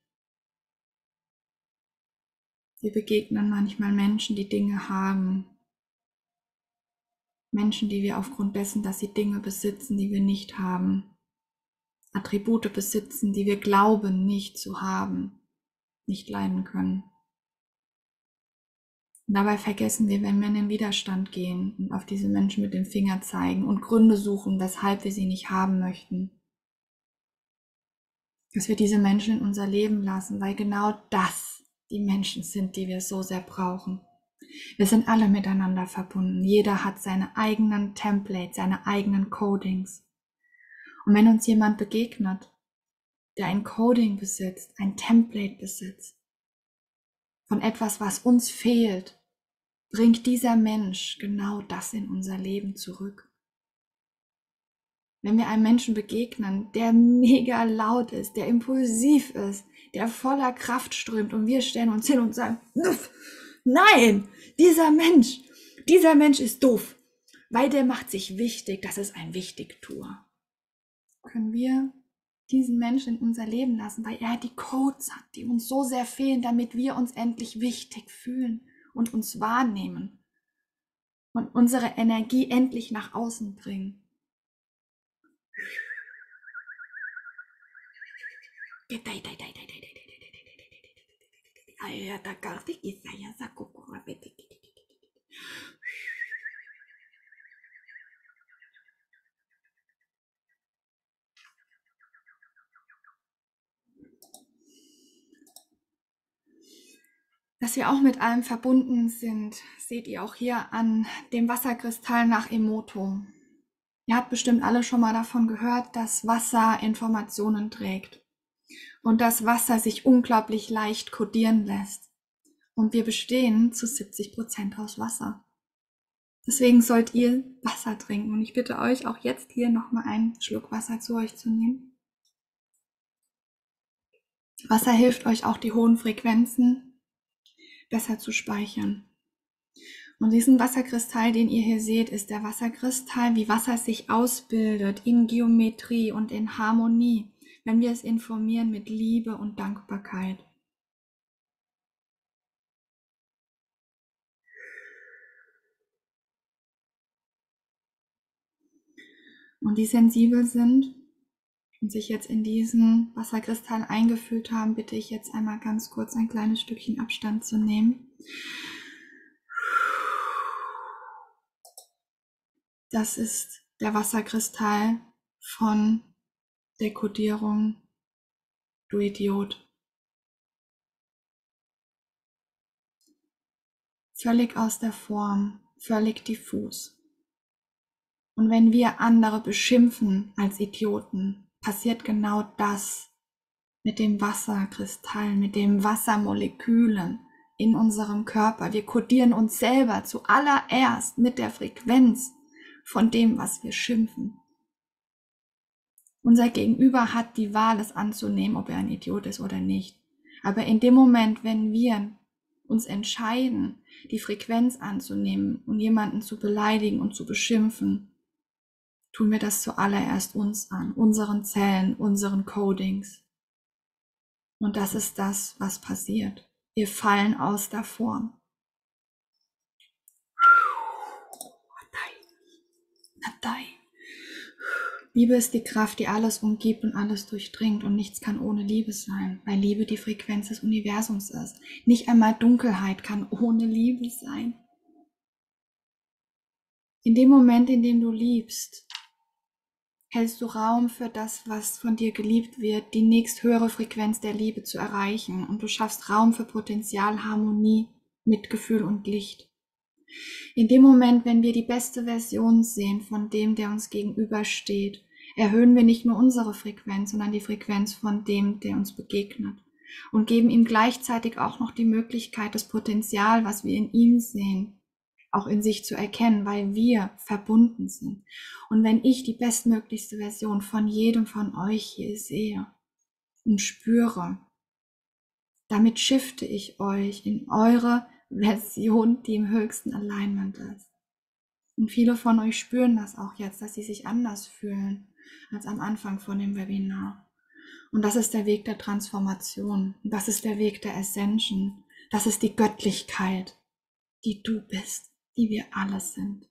Wir begegnen manchmal Menschen, die Dinge haben. Menschen, die wir aufgrund dessen, dass sie Dinge besitzen, die wir nicht haben. Attribute besitzen, die wir glauben nicht zu haben, nicht leiden können. Und dabei vergessen wir, wenn wir in den Widerstand gehen und auf diese Menschen mit dem Finger zeigen und Gründe suchen, weshalb wir sie nicht haben möchten, dass wir diese Menschen in unser Leben lassen, weil genau das die Menschen sind, die wir so sehr brauchen. Wir sind alle miteinander verbunden. Jeder hat seine eigenen Templates, seine eigenen Codings. Und wenn uns jemand begegnet, der ein Coding besitzt, ein Template besitzt, von etwas, was uns fehlt, bringt dieser Mensch genau das in unser Leben zurück. Wenn wir einem Menschen begegnen, der mega laut ist, der impulsiv ist, der voller Kraft strömt und wir stellen uns hin und sagen, nein, dieser Mensch, dieser Mensch ist doof, weil der macht sich wichtig, das ist ein Wichtigtuer. Können wir diesen Menschen in unser Leben lassen, weil er die Codes hat, die uns so sehr fehlen, damit wir uns endlich wichtig fühlen und uns wahrnehmen und unsere Energie endlich nach außen bringen. Dass wir auch mit allem verbunden sind, seht ihr auch hier an dem Wasserkristall nach Emoto. Ihr habt bestimmt alle schon mal davon gehört, dass Wasser Informationen trägt und dass Wasser sich unglaublich leicht kodieren lässt. Und wir bestehen zu siebzig Prozent aus Wasser. Deswegen sollt ihr Wasser trinken. Und ich bitte euch auch jetzt hier nochmal einen Schluck Wasser zu euch zu nehmen. Wasser hilft euch auch, die hohen Frequenzen besser zu speichern. Und diesen Wasserkristall, den ihr hier seht, ist der Wasserkristall, wie Wasser sich ausbildet in Geometrie und in Harmonie, wenn wir es informieren mit Liebe und Dankbarkeit. Und die sensibel sind und sich jetzt in diesen Wasserkristall eingefühlt haben, bitte ich jetzt einmal ganz kurz ein kleines Stückchen Abstand zu nehmen. Das ist der Wasserkristall von der Kodierung Du Idiot. Völlig aus der Form, völlig diffus. Und wenn wir andere beschimpfen als Idioten, passiert genau das mit dem Wasserkristallen, mit den Wassermolekülen in unserem Körper. Wir kodieren uns selber zuallererst mit der Frequenz von dem, was wir schimpfen. Unser Gegenüber hat die Wahl, es anzunehmen, ob er ein Idiot ist oder nicht. Aber in dem Moment, wenn wir uns entscheiden, die Frequenz anzunehmen und jemanden zu beleidigen und zu beschimpfen, tun wir das zuallererst uns an, unseren Zellen, unseren Codings. Und das ist das, was passiert. Wir fallen aus der Form. Liebe ist die Kraft, die alles umgibt und alles durchdringt, und nichts kann ohne Liebe sein, weil Liebe die Frequenz des Universums ist. Nicht einmal Dunkelheit kann ohne Liebe sein. In dem Moment, in dem du liebst, hältst du Raum für das, was von dir geliebt wird, die nächsthöhere Frequenz der Liebe zu erreichen, und du schaffst Raum für Potenzial, Harmonie, Mitgefühl und Licht. In dem Moment, wenn wir die beste Version sehen von dem, der uns gegenübersteht, erhöhen wir nicht nur unsere Frequenz, sondern die Frequenz von dem, der uns begegnet, und geben ihm gleichzeitig auch noch die Möglichkeit, das Potenzial, was wir in ihm sehen, auch in sich zu erkennen, weil wir verbunden sind. Und wenn ich die bestmöglichste Version von jedem von euch hier sehe und spüre, damit shifte ich euch in eure Version, die im höchsten Alignment ist. Und viele von euch spüren das auch jetzt, dass sie sich anders fühlen als am Anfang von dem Webinar. Und das ist der Weg der Transformation. Und das ist der Weg der Ascension. Das ist die Göttlichkeit, die du bist, die wir alle sind.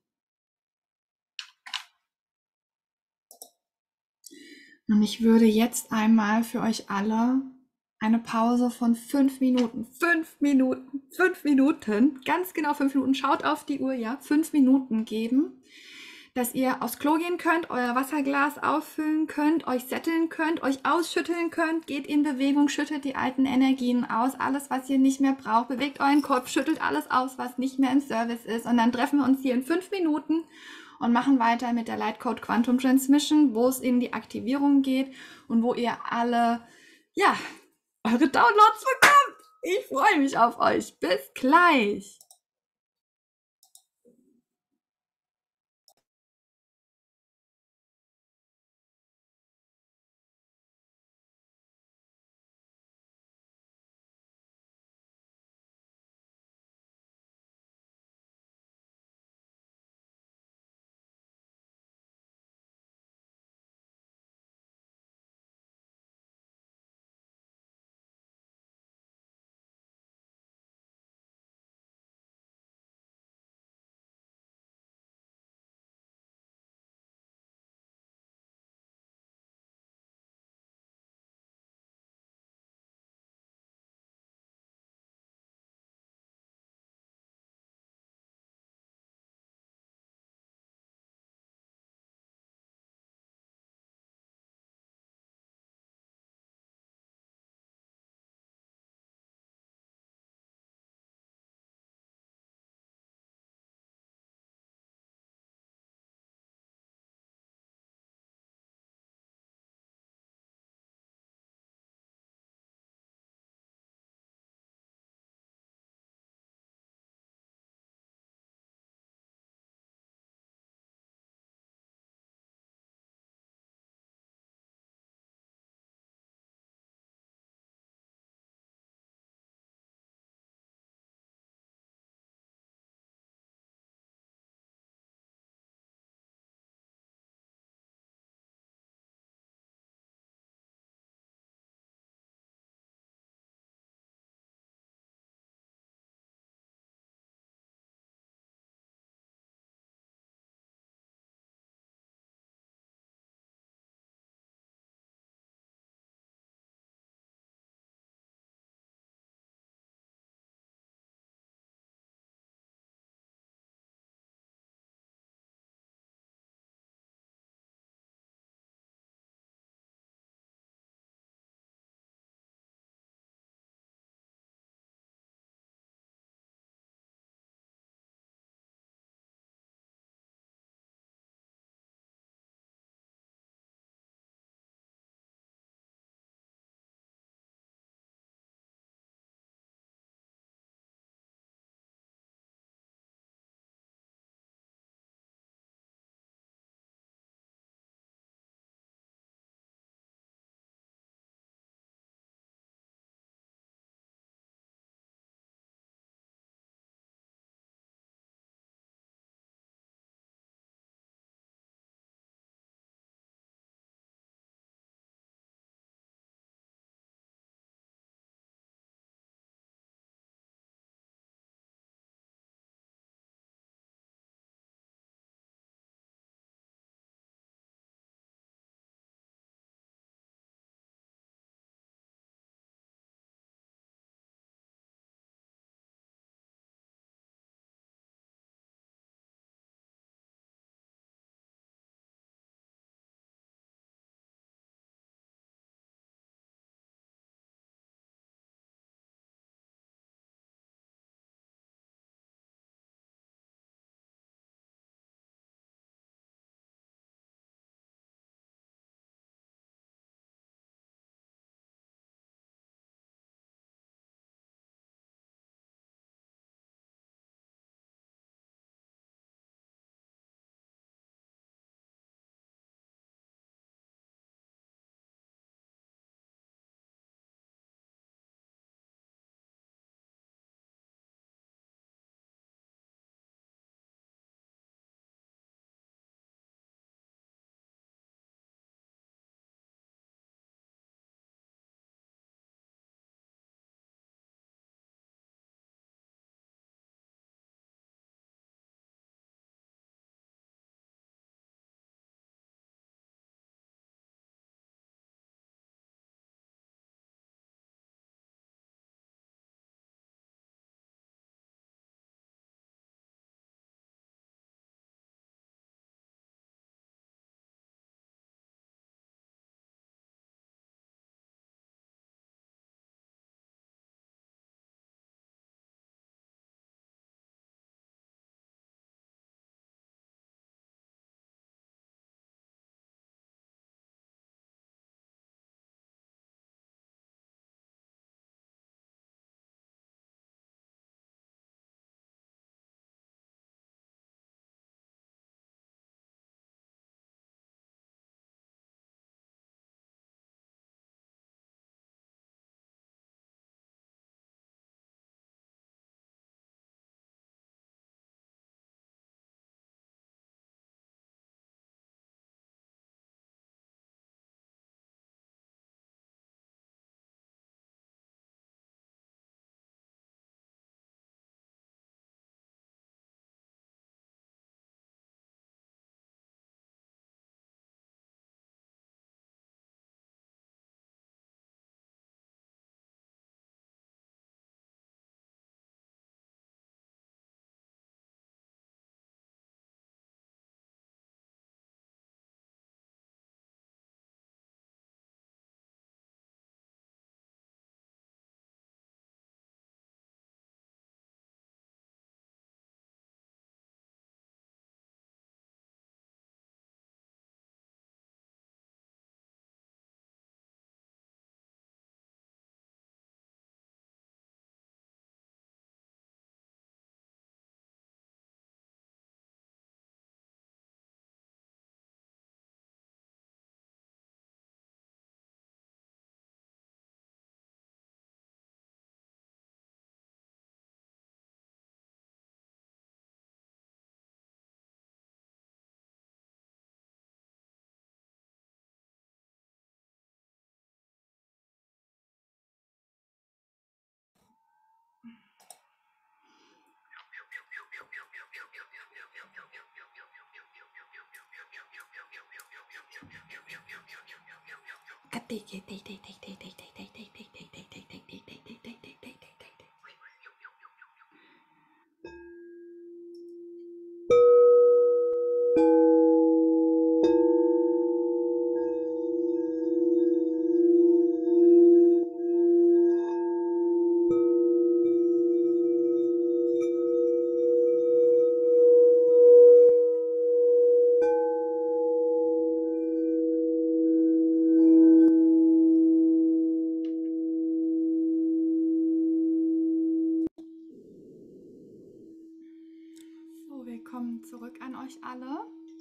Und ich würde jetzt einmal für euch alle eine Pause von fünf Minuten, fünf Minuten, fünf Minuten, ganz genau fünf Minuten, schaut auf die Uhr, ja, fünf Minuten geben, dass ihr aufs Klo gehen könnt, euer Wasserglas auffüllen könnt, euch sätteln könnt, euch ausschütteln könnt, geht in Bewegung, schüttet die alten Energien aus, alles, was ihr nicht mehr braucht, bewegt euren Kopf, schüttelt alles aus, was nicht mehr im Service ist, und dann treffen wir uns hier in fünf Minuten und machen weiter mit der Light Code Quantum Transmission, wo es in die Aktivierung geht und wo ihr alle, ja, eure Downloads bekommt. Ich freue mich auf euch. Bis gleich. So, willkommen zurück an euch alle.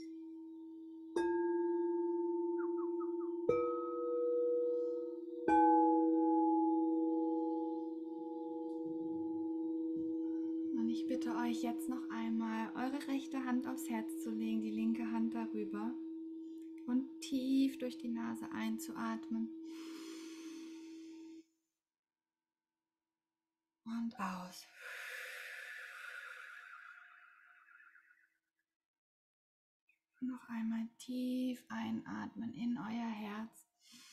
Und ich bitte euch jetzt noch einmal, eure rechte Hand aufs Herz zu legen, die linke Hand darüber und tief durch die Nase einzuatmen und aus. Noch einmal tief einatmen in euer Herz.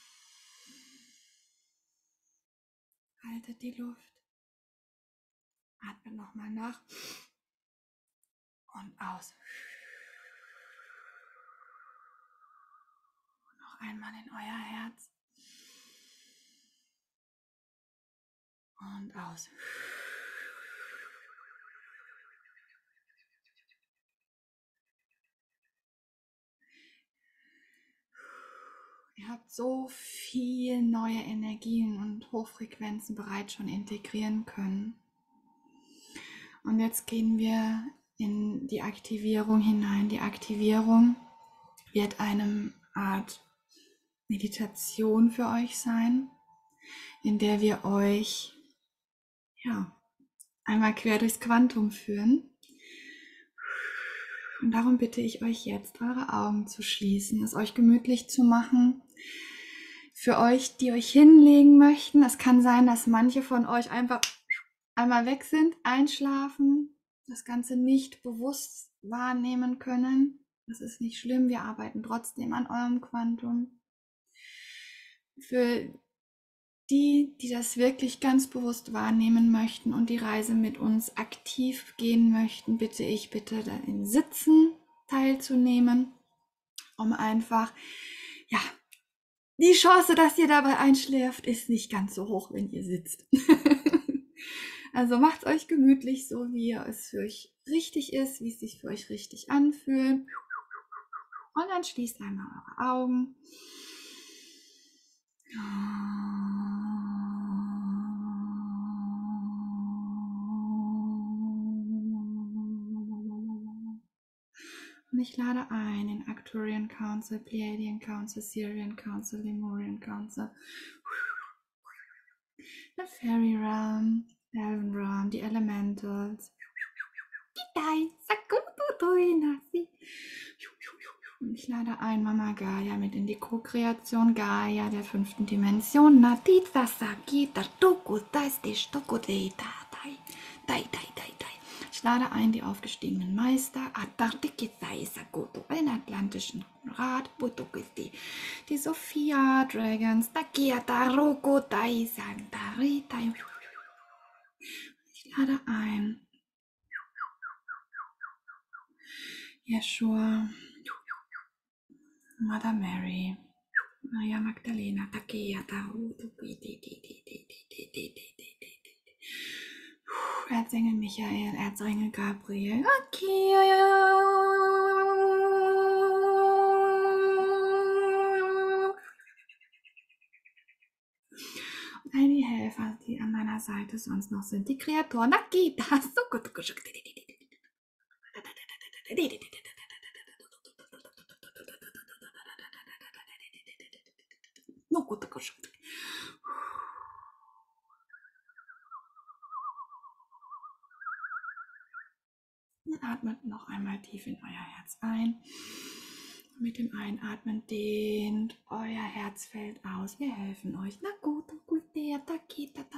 Haltet die Luft. Atmet nochmal nach und aus. Noch einmal in euer Herz und aus. Ihr habt so viel neue Energien und Hochfrequenzen bereits schon integrieren können. Und jetzt gehen wir in die Aktivierung hinein. Die Aktivierung wird eine Art Meditation für euch sein, in der wir euch ja, einmal quer durchs Quantum führen. Und darum bitte ich euch jetzt, eure Augen zu schließen, es euch gemütlich zu machen. Für euch, die euch hinlegen möchten, es kann sein, dass manche von euch einfach einmal weg sind, einschlafen, das Ganze nicht bewusst wahrnehmen können. Das ist nicht schlimm, wir arbeiten trotzdem an eurem Quantum. Für die, die das wirklich ganz bewusst wahrnehmen möchten und die Reise mit uns aktiv gehen möchten, bitte ich bitte da im Sitzen teilzunehmen, um einfach, ja, die Chance, dass ihr dabei einschläft, ist nicht ganz so hoch, wenn ihr sitzt. Also macht euch gemütlich, so wie es für euch richtig ist, wie es sich für euch richtig anfühlt. Und dann schließt einmal eure Augen. Und ich lade ein in Arcturian Council, Pleiadian Council, Sirian Council, Lemurian Council, the Fairy Realm, Elven Realm, die Elementals. Und ich lade ein Mama Gaia mit in die Co-Kreation Gaia der fünften Dimension. Ich lade ein die aufgestiegenen Meister, den Atlantischen Rat, die Sophia Dragons, ich lade ein Yeshua, Mother Mary, Maria Magdalena, Erzengel Michael, Erzengel Gabriel, und all die Helfer, die an meiner Seite sonst noch sind, die Kreatoren, Nakita, und atmet noch einmal tief in euer Herz ein. Mit dem Einatmen dehnt euer Herzfeld aus. Wir helfen euch. Na gut, gut, der, da geht, da, da.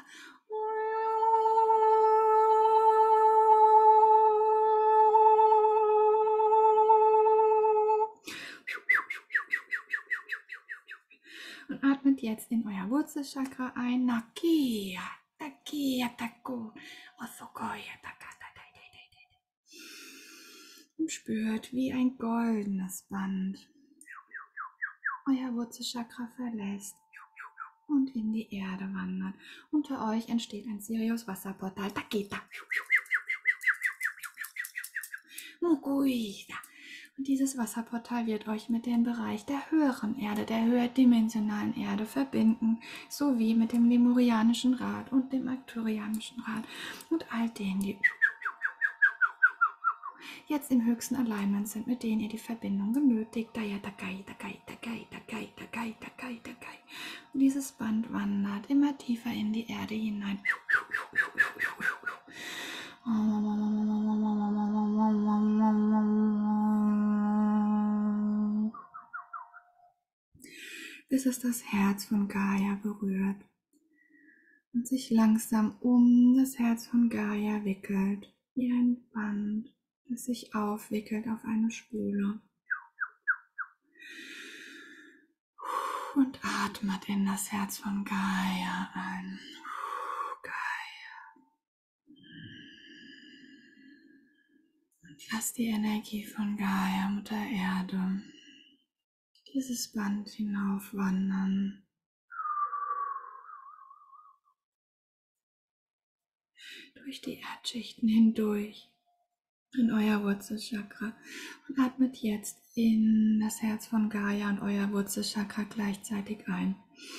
Und atmet jetzt in euer Wurzelchakra ein. Nakia, Takia, Taku, Osokoya, Takata. Und spürt, wie ein goldenes Band euer Wurzelchakra verlässt und in die Erde wandert. Unter euch entsteht ein Sirius-Wasserportal. Taketa. Mukuida. Und dieses Wasserportal wird euch mit dem Bereich der höheren Erde, der höherdimensionalen Erde verbinden, sowie mit dem Lemurianischen Rad und dem Arcturianischen Rad und all denen, die jetzt im höchsten Alignment sind, mit denen ihr die Verbindung benötigt. Und dieses Band wandert immer tiefer in die Erde hinein. Bis es das Herz von Gaia berührt und sich langsam um das Herz von Gaia wickelt, wie ein Band, das sich aufwickelt auf eine Spule. Und atmet in das Herz von Gaia ein. Gaia. Und lasst die Energie von Gaia, Mutter Erde, dieses Band hinaufwandern. Durch die Erdschichten hindurch in euer Wurzelchakra und atmet jetzt in das Herz von Gaia und euer Wurzelchakra gleichzeitig ein.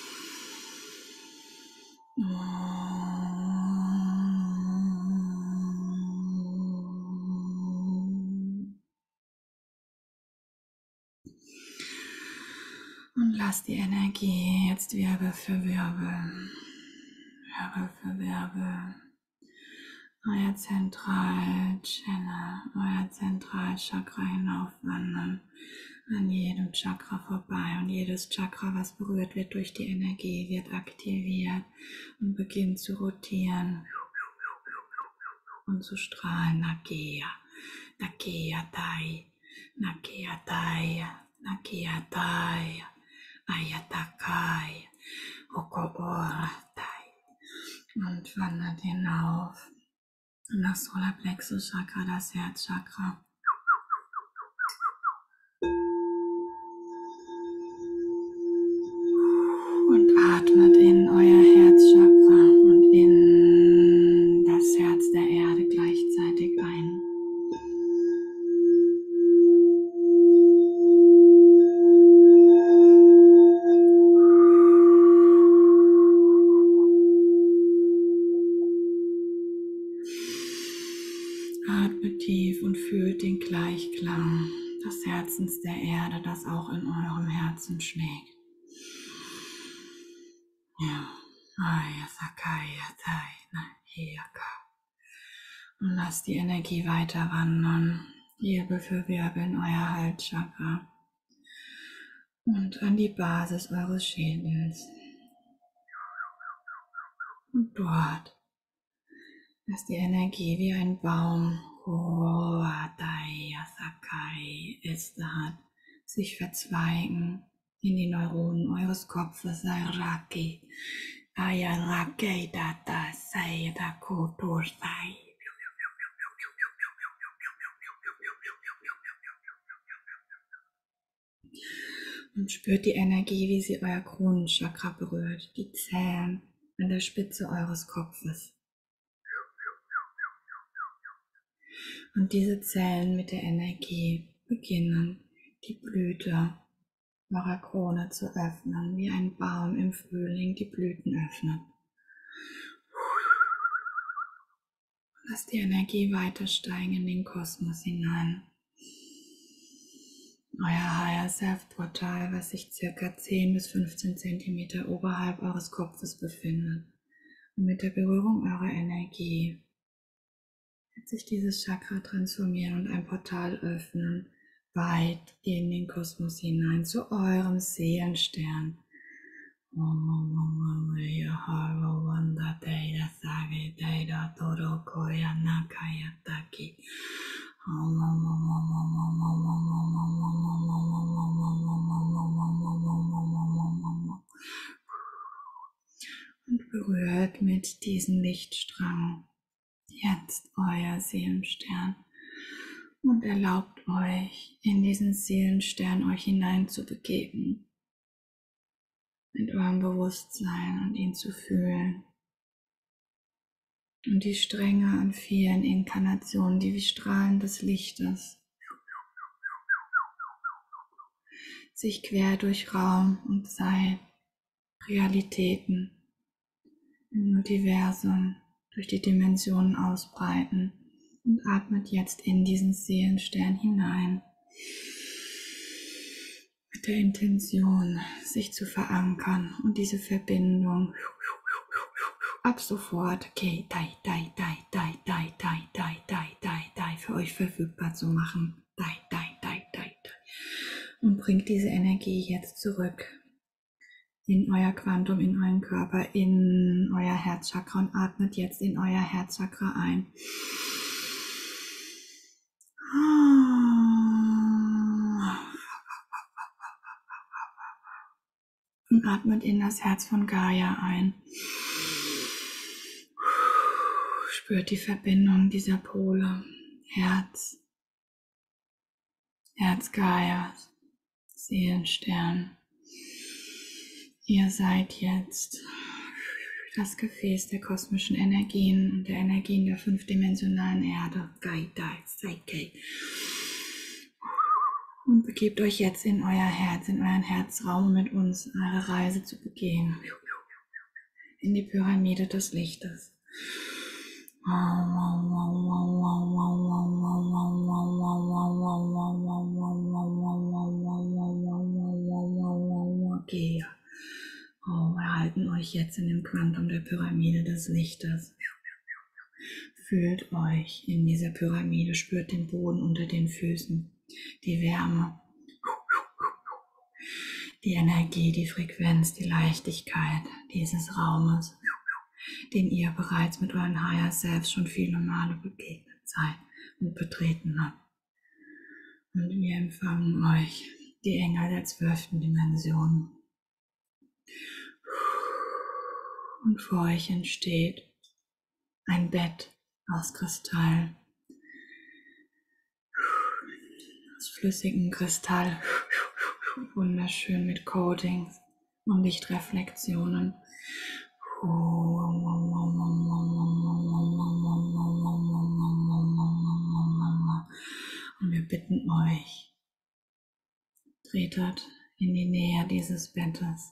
Und lasst die Energie jetzt Wirbel für Wirbel, Wirbel für Wirbel, euer Zentralchannel, euer Zentralchakra hinaufwandern, an jedem Chakra vorbei, und jedes Chakra, was berührt wird durch die Energie, wird aktiviert und beginnt zu rotieren und zu strahlen. Nakia, Nakia Tai, Nakia Tai, Nakia Tai, Ayatakai, Okobora Tai, und wandert hinauf in das Solarplexus Chakra, das Herzchakra. Und atmet in euer Herzchakra und in das Herz der Erde gleichzeitig ein. Atmet tief und fühlt den Gleichklang des Herzens der Erde, das auch in eurem Herzen schlägt. Ja, und lasst die Energie weiter wandern, Wirbel für Wirbel in euer Halschakra und an die Basis eures Schädels. Und dort ist die Energie wie ein Baum, Äste hat, sich verzweigen in die Neuronen eures Kopfes. Raki, Ayarake, Data, Sai, Dakoto, Sai. Und spürt die Energie, wie sie euer Kronenchakra berührt, die Zellen an der Spitze eures Kopfes. Und diese Zellen mit der Energie beginnen, die Blüte eurer Krone zu öffnen, wie ein Baum im Frühling die Blüten öffnet. Lasst die Energie weiter steigen in den Kosmos hinein. Euer Higher Self Portal, was sich circa zehn bis fünfzehn Zentimeter oberhalb eures Kopfes befindet. Und mit der Berührung eurer Energie wird sich dieses Chakra transformieren und ein Portal öffnen, weit in den Kosmos hinein, zu eurem Seelenstern. Und berührt mit diesem Lichtstrang jetzt euer Seelenstern und erlaubt euch, in diesen Seelenstern euch hinein zu begeben, mit eurem Bewusstsein und ihn zu fühlen. Und die Stränge an vielen Inkarnationen, die wie Strahlen des Lichtes sich quer durch Raum und Zeit, Realitäten im Multiversum, durch die Dimensionen ausbreiten, und atmet jetzt in diesen Seelenstern hinein mit der Intention, sich zu verankern und diese Verbindung ab sofort okay, dai, dai, dai, dai, dai, dai, dai, dai, dai, dai, für euch verfügbar zu machen. Dai, dai, dai, dai, dai. Und bringt diese Energie jetzt zurück in euer Quantum, in euren Körper, in euer Herzchakra und atmet jetzt in euer Herzchakra ein. Und atmet in das Herz von Gaia ein. Spürt die Verbindung dieser Pole. Herz, Herz Gaias, Seelenstern. Ihr seid jetzt das Gefäß der kosmischen Energien und der Energien der fünfdimensionalen Erde. Gai, Dai, Psyche. Und begebt euch jetzt in euer Herz, in euren Herzraum, um mit uns eure Reise zu begehen. In die Pyramide des Lichtes. Okay. Oh, wir halten euch jetzt in dem Quantum der Pyramide des Lichtes. Fühlt euch in dieser Pyramide, spürt den Boden unter den Füßen, die Wärme, die Energie, die Frequenz, die Leichtigkeit dieses Raumes, den ihr bereits mit euren Higher Selves schon viele Male begegnet seid und betreten habt. Und wir empfangen euch, die Engel der zwölften Dimension. Und vor euch entsteht ein Bett aus Kristall, aus flüssigem Kristall, wunderschön mit Coatings und Lichtreflexionen. Und wir bitten euch, tretet in die Nähe dieses Bettes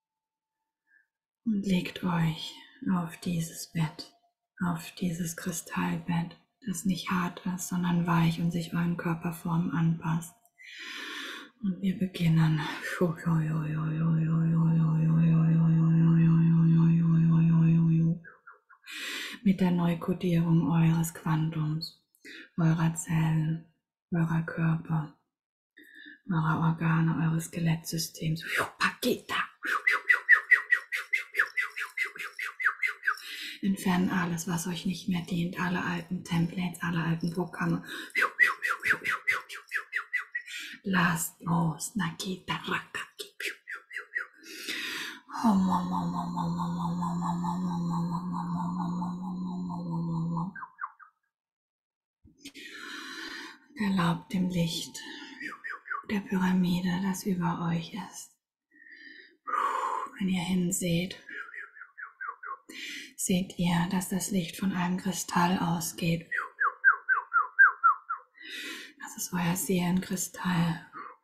und legt euch auf dieses Bett, auf dieses Kristallbett, das nicht hart ist, sondern weich und sich euren Körperformen anpasst. Und wir beginnen mit der Neukodierung eures Quantums, eurer Zellen, eurer Körper, eurer Organe, eures Skelettsystems. Entfernen alles, was euch nicht mehr dient, alle alten Templates, alle alten Programme. Lasst los. Nakita Rakaki. Erlaubt dem Licht der Pyramide, das über euch ist. Wenn ihr hinseht, seht ihr, dass das Licht von einem Kristall ausgeht. Das ist euer Seelenkristall.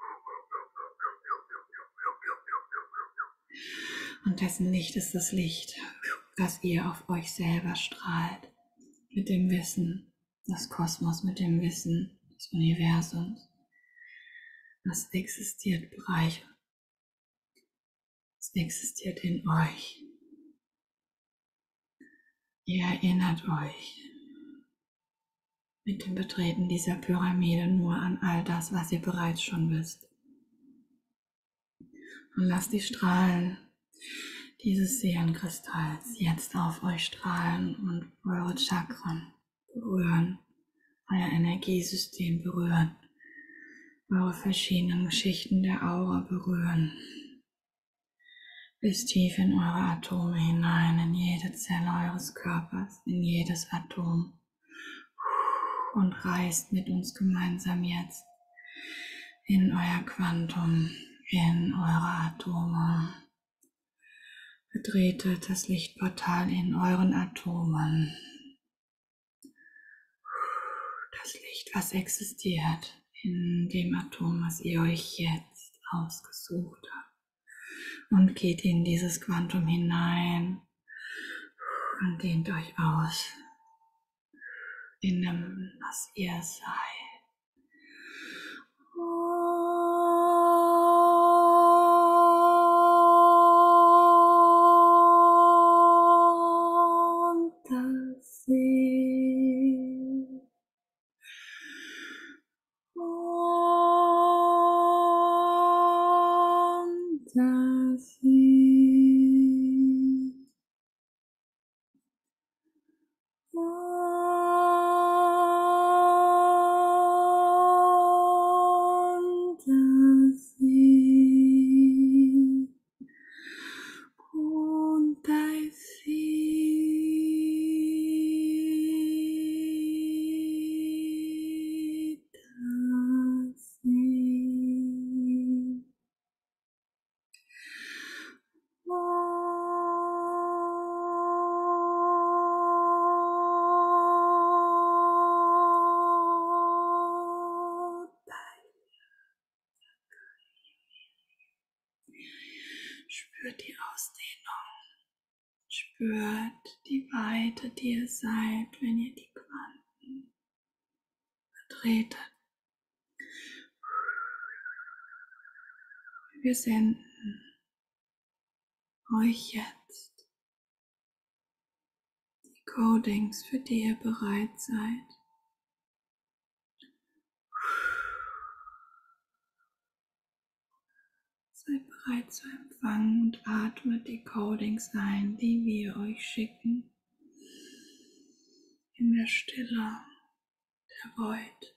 Und dessen Licht ist das Licht, das ihr auf euch selber strahlt. Mit dem Wissen des Kosmos, mit dem Wissen des Universums. Das existiert bereich. Es existiert in euch. Ihr erinnert euch mit dem Betreten dieser Pyramide nur an all das, was ihr bereits schon wisst. Und lasst die Strahlen dieses Seelenkristalls jetzt auf euch strahlen und eure Chakren berühren, euer Energiesystem berühren, eure verschiedenen Schichten der Aura berühren. bis tief in eure Atome hinein, in jede Zelle eures Körpers, in jedes Atom und reist mit uns gemeinsam jetzt in euer Quantum, in eure Atome. Betretet das Lichtportal in euren Atomen. Das Licht, was existiert in dem Atom, was ihr euch jetzt ausgesucht habt. Und geht in dieses Quantum hinein und dehnt euch aus in dem, was ihr seid. Spürt die Ausdehnung, spürt die Weite, die ihr seid, wenn ihr die Quanten betretet. Wir senden euch jetzt die Codings, für die ihr bereit seid. Seid bereit zu empfangen und atmet die Codings ein, die wir euch schicken. In der Stille der Void.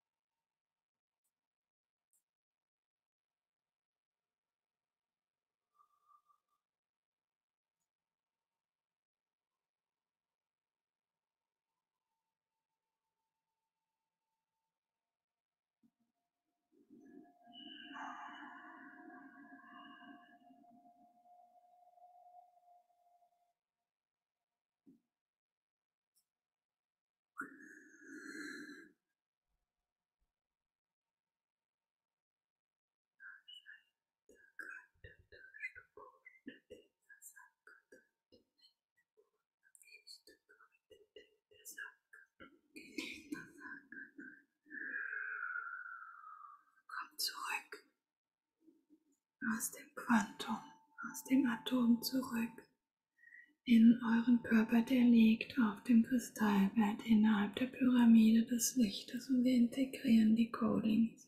Zurück aus dem Quantum, aus dem Atom zurück in euren Körper, der liegt auf dem Kristallbett innerhalb der Pyramide des Lichtes, und wir integrieren die Codings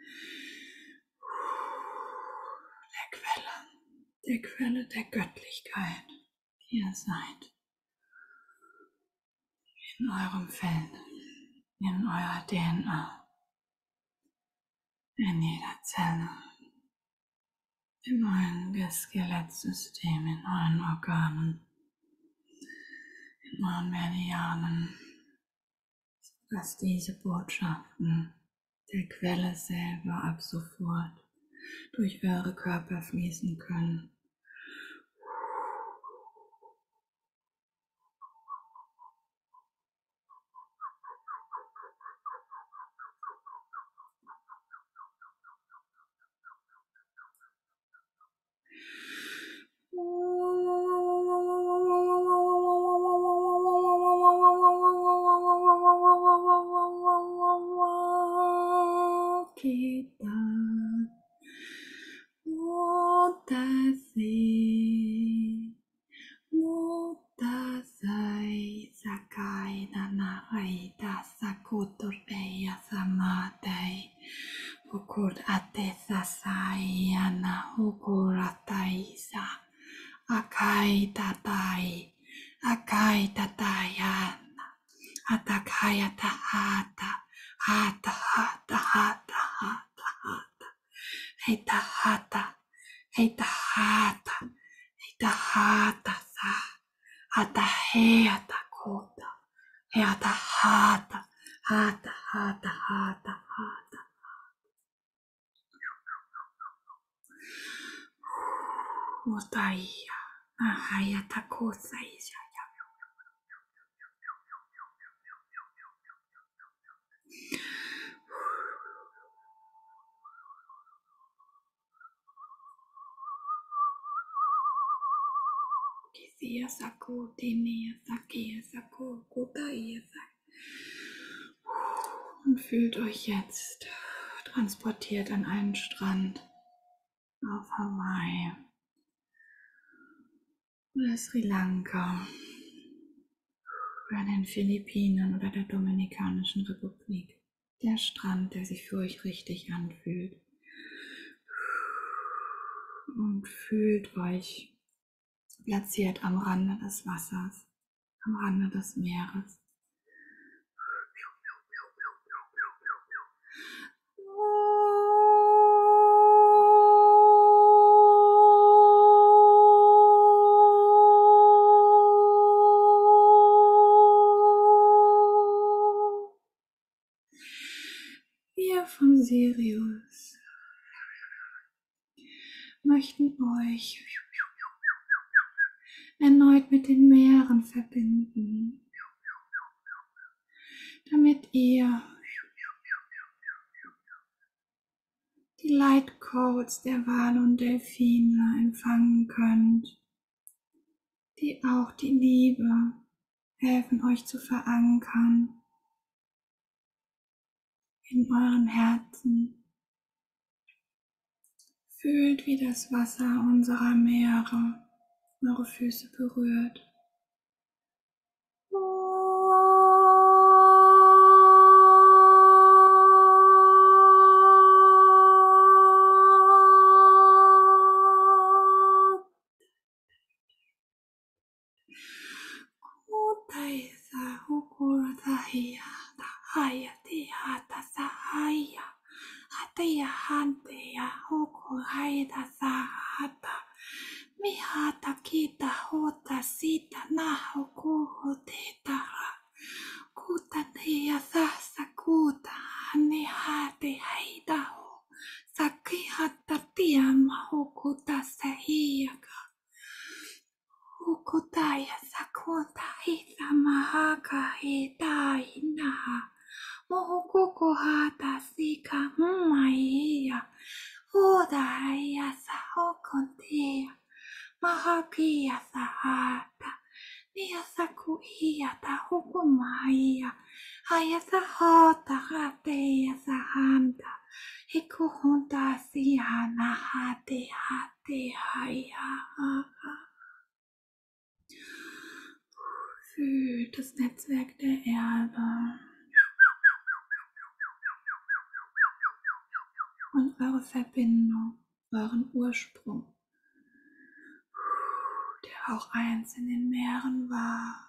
der Quelle, der Quelle der Göttlichkeit, die ihr seid, in eurem Feld, in eurer D N A. In jeder Zelle, in eurem Skelettsystem, in euren Organen, in euren Meridianen, dass diese Botschaften der Quelle selber ab sofort durch eure Körper fließen können. Ukur atesa sayana ukurataisa akai tatai akai tatayana atakaya tahata hata hata hata hata hata heta hata heta hata Ita hata sa, hata heata kota, heata hata, hata hata hata hata. Motaiya, ahayata kosa isha. Kisia saku, tinia sakia saku, kutaiya sak. Und fühlt euch jetzt transportiert an einen Strand auf Hawaii oder Sri Lanka oder den Philippinen oder der Dominikanischen Republik. Der Strand, der sich für euch richtig anfühlt. Und fühlt euch platziert am Rande des Wassers, am Rande des Meeres. Wir von Sirius möchten euch erneut mit den Meeren verbinden, damit ihr die Leitcodes der Wale und Delfine empfangen könnt, die auch die Liebe helfen euch zu verankern in euren Herzen. Fühlt, wie das Wasser unserer Meere eure Füße berührt. Hateya hanteya hoko haida sahata mihata kita hota sita naho kuho tetara kuta teya sasa kuta hane hate haida ho saki hata tia maho kuta sahiyaka hukutaya sakuta hita mahaka hita hinaha Mohukuko hata sika maiya Hodaya sahokontia Mahakia sahata Nia sakuia ta hukumaiya Haya sahota hateya sahanta Hikuhunta sihana hate hate haya Fühlt das Netzwerk der Erde und eure Verbindung, euren Ursprung, der auch eins in den Meeren war.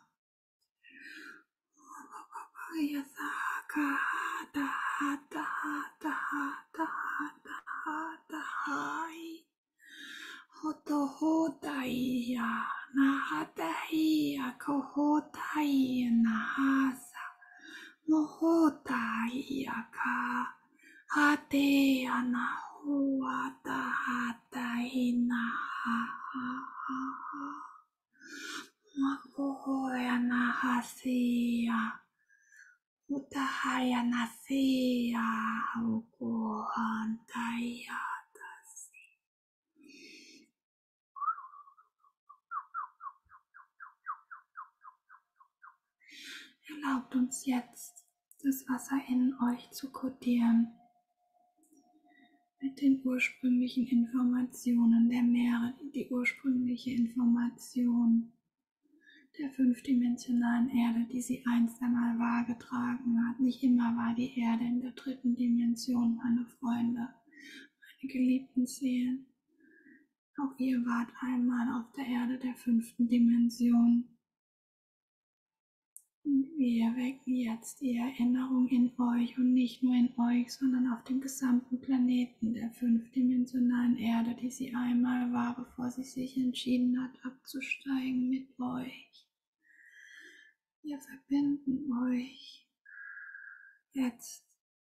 Hate anahua tahata inaha makohoya nahasia utahaya nasia ukohantaya tasi. Erlaubt uns jetzt, das Wasser in euch zu kodieren. Mit den ursprünglichen Informationen der Meere, die ursprüngliche Information der fünfdimensionalen Erde, die sie einst einmal wahrgetragen hat. Nicht immer war die Erde in der dritten Dimension, meine Freunde, meine geliebten Seelen. Auch ihr wart einmal auf der Erde der fünften Dimension. Und wir wecken jetzt die Erinnerung in euch und nicht nur in euch, sondern auf dem gesamten Planeten der fünfdimensionalen Erde, die sie einmal war, bevor sie sich entschieden hat, abzusteigen mit euch. Wir verbinden euch jetzt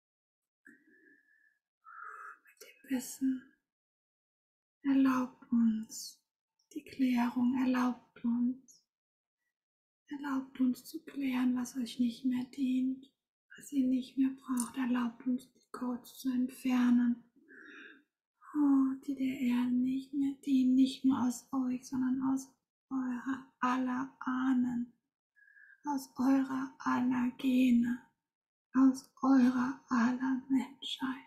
mit dem Wissen. Erlaubt uns die Klärung, erlaubt uns, erlaubt uns zu klären, was euch nicht mehr dient, was ihr nicht mehr braucht. Erlaubt uns, die Codes zu entfernen, oh, die der Erde nicht mehr dienen, nicht nur aus euch, sondern aus eurer aller Ahnen, aus eurer aller Gene, aus eurer aller Menschheit.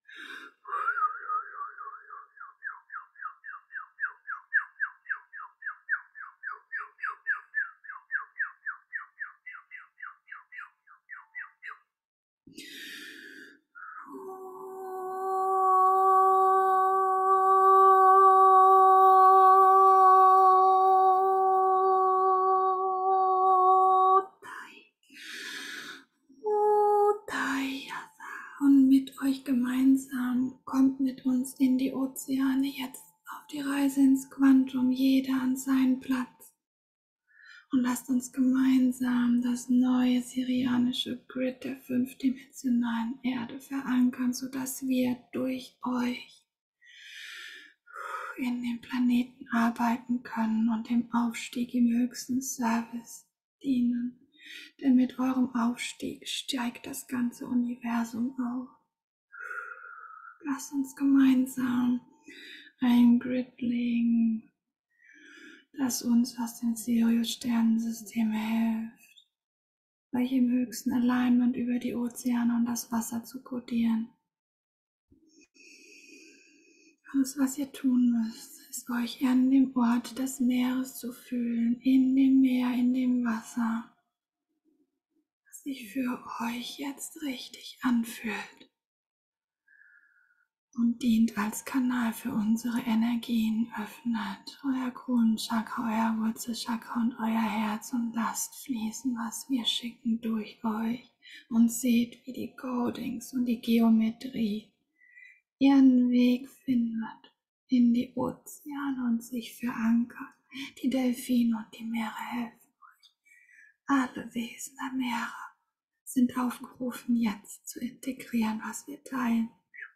Und mit euch gemeinsam kommt mit uns in die Ozeane jetzt auf die Reise ins Quantum, jeder an seinen Platz. Und lasst uns gemeinsam das neue sirianische Grid der fünfdimensionalen Erde verankern, sodass wir durch euch in den Planeten arbeiten können und dem Aufstieg im höchsten Service dienen. Denn mit eurem Aufstieg steigt das ganze Universum auf. Lasst uns gemeinsam ein Grid legen, das uns aus dem Sirius-Sternensystem hilft, euch im höchsten Alignment über die Ozeane und das Wasser zu kodieren. Alles, was ihr tun müsst, ist euch an dem Ort des Meeres zu fühlen, in dem Meer, in dem Wasser, das sich für euch jetzt richtig anfühlt und dient als Kanal für unsere Energien, öffnet euer Kronenchakra, euer Wurzelchakra und euer Herz und lasst fließen, was wir schicken durch euch und seht, wie die Codings und die Geometrie ihren Weg findet in die Ozeane und sich verankert. Die Delfine und die Meere helfen euch. Alle Wesen der Meere sind aufgerufen, jetzt zu integrieren, was wir teilen.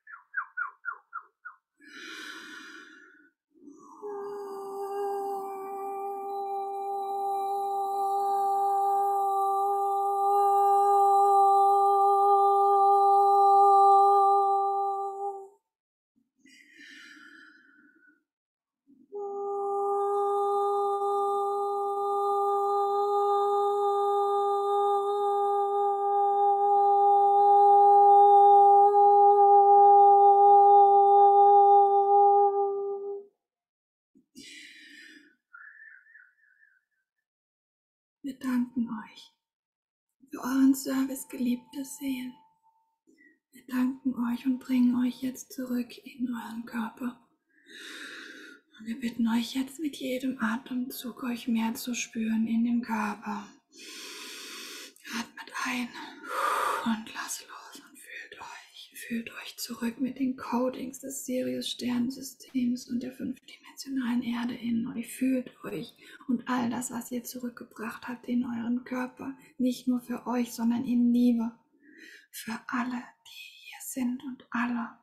Wir danken euch für euren Service, geliebte Seelen. Wir danken euch und bringen euch jetzt zurück in euren Körper. Und wir bitten euch jetzt mit jedem Atemzug euch mehr zu spüren in dem Körper. Atmet ein und lasst los und fühlt euch, fühlt euch zurück mit den Codings des Sirius-Sternensystems und der fünfdimensionalen Erde in euch. Fühlt euch und all das, was ihr zurückgebracht habt in euren Körper, nicht nur für euch, sondern in Liebe für alle, die hier sind und alle,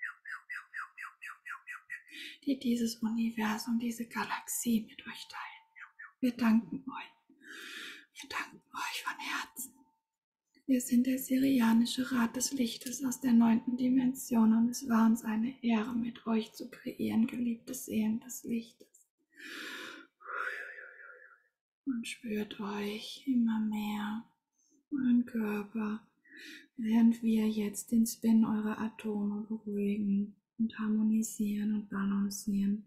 die dieses Universum, diese Galaxie mit euch teilen. Wir danken euch. Wir danken euch von Herzen. Wir sind der Sirianische Rat des Lichtes aus der neunten Dimension und es war uns eine Ehre, mit euch zu kreieren, geliebte Seelen des Lichtes. Und spürt euch immer mehr, euren Körper, während wir jetzt den Spin eurer Atome beruhigen und harmonisieren und balancieren.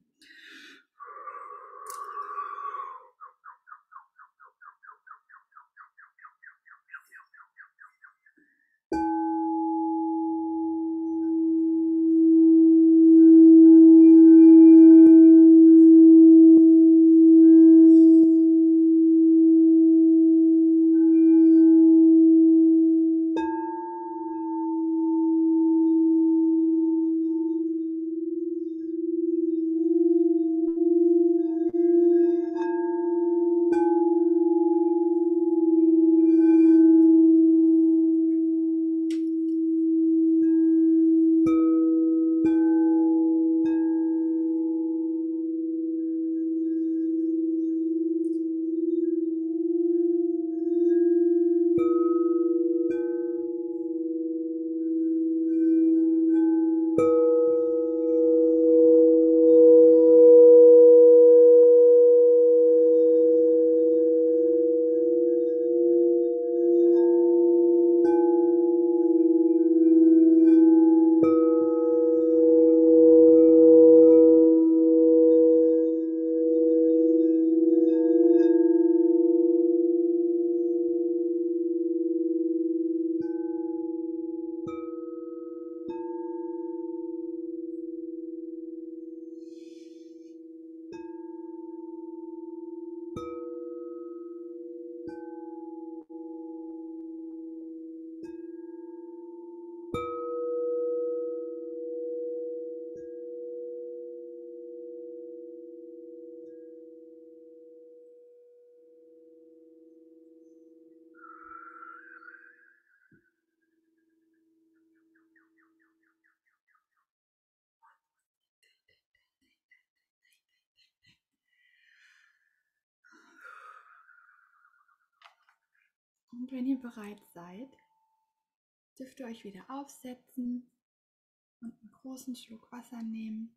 Und wenn ihr bereit seid, dürft ihr euch wieder aufsetzen und einen großen Schluck Wasser nehmen.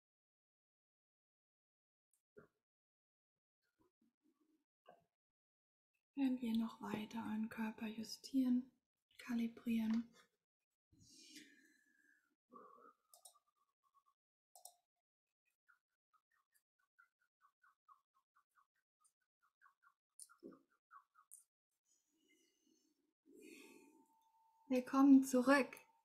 Während wir noch weiter euren Körper justieren, kalibrieren. Willkommen zurück.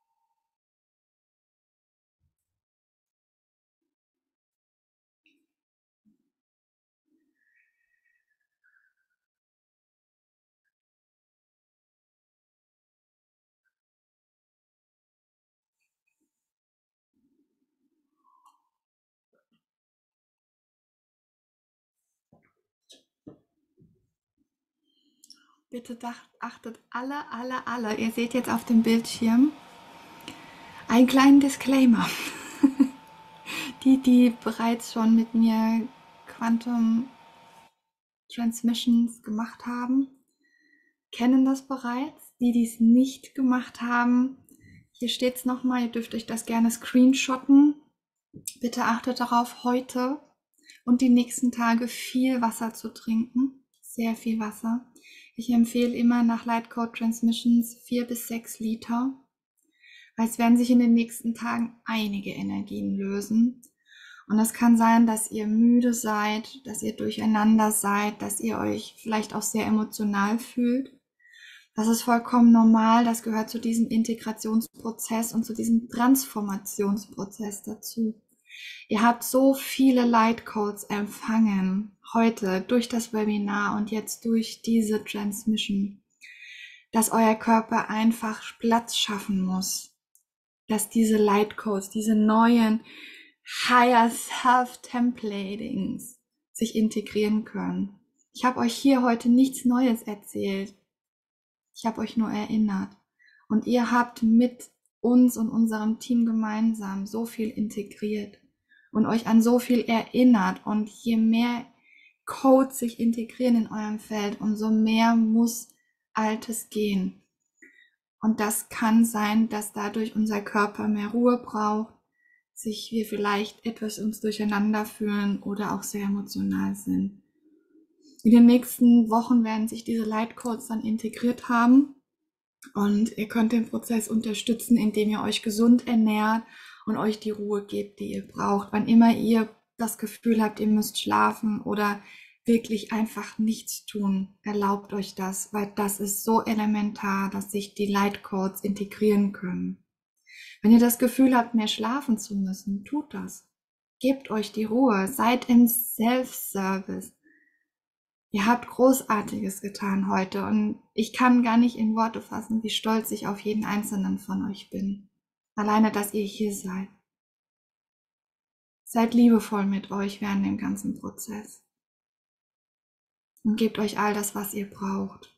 Bitte achtet alle, alle, alle, ihr seht jetzt auf dem Bildschirm einen kleinen Disclaimer. Die, die bereits schon mit mir Quantum Transmissions gemacht haben, kennen das bereits. Die, die es nicht gemacht haben, hier steht es nochmal, ihr dürft euch das gerne screenshotten. Bitte achtet darauf, heute und die nächsten Tage viel Wasser zu trinken. Sehr viel Wasser. Ich empfehle immer nach Light Code Transmissions vier bis sechs Liter, weil es werden sich in den nächsten Tagen einige Energien lösen. Und es kann sein, dass ihr müde seid, dass ihr durcheinander seid, dass ihr euch vielleicht auch sehr emotional fühlt. Das ist vollkommen normal, das gehört zu diesem Integrationsprozess und zu diesem Transformationsprozess dazu. Ihr habt so viele Light Codes empfangen, heute durch das Webinar und jetzt durch diese Transmission, dass euer Körper einfach Platz schaffen muss, dass diese Light Codes, diese neuen Higher Self Templatings sich integrieren können. Ich habe euch hier heute nichts Neues erzählt. Ich habe euch nur erinnert. Und ihr habt mit uns und unserem Team gemeinsam so viel integriert und euch an so viel erinnert. Und je mehr Codes sich integrieren in eurem Feld, umso mehr muss Altes gehen. Und das kann sein, dass dadurch unser Körper mehr Ruhe braucht, sich wir vielleicht etwas uns durcheinander fühlen oder auch sehr emotional sind. In den nächsten Wochen werden sich diese Light Codes dann integriert haben und ihr könnt den Prozess unterstützen, indem ihr euch gesund ernährt und euch die Ruhe gebt, die ihr braucht. Wann immer ihr das Gefühl habt, ihr müsst schlafen oder wirklich einfach nichts tun, erlaubt euch das, weil das ist so elementar, dass sich die Light Codes integrieren können. Wenn ihr das Gefühl habt, mehr schlafen zu müssen, tut das. Gebt euch die Ruhe, seid im Self-Service. Ihr habt Großartiges getan heute und ich kann gar nicht in Worte fassen, wie stolz ich auf jeden einzelnen von euch bin. Alleine, dass ihr hier seid. Seid liebevoll mit euch während dem ganzen Prozess. Und gebt euch all das, was ihr braucht.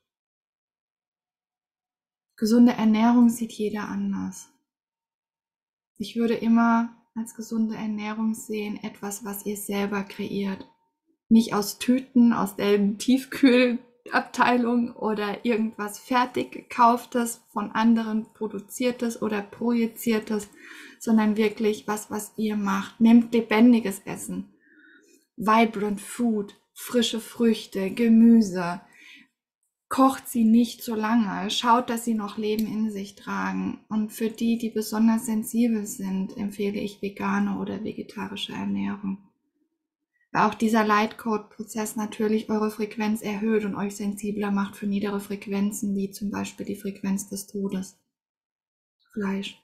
Gesunde Ernährung sieht jeder anders. Ich würde immer als gesunde Ernährung sehen, etwas, was ihr selber kreiert. Nicht aus Tüten, aus der Tiefkühlabteilung oder irgendwas fertig gekauftes, von anderen produziertes oder projiziertes, sondern wirklich was, was ihr macht. Nehmt lebendiges Essen, vibrant food, frische Früchte, Gemüse. Kocht sie nicht so lange, schaut, dass sie noch Leben in sich tragen. Und für die, die besonders sensibel sind, empfehle ich vegane oder vegetarische Ernährung. Weil auch dieser Light Code Prozess natürlich eure Frequenz erhöht und euch sensibler macht für niedere Frequenzen, wie zum Beispiel die Frequenz des Todes. Fleisch.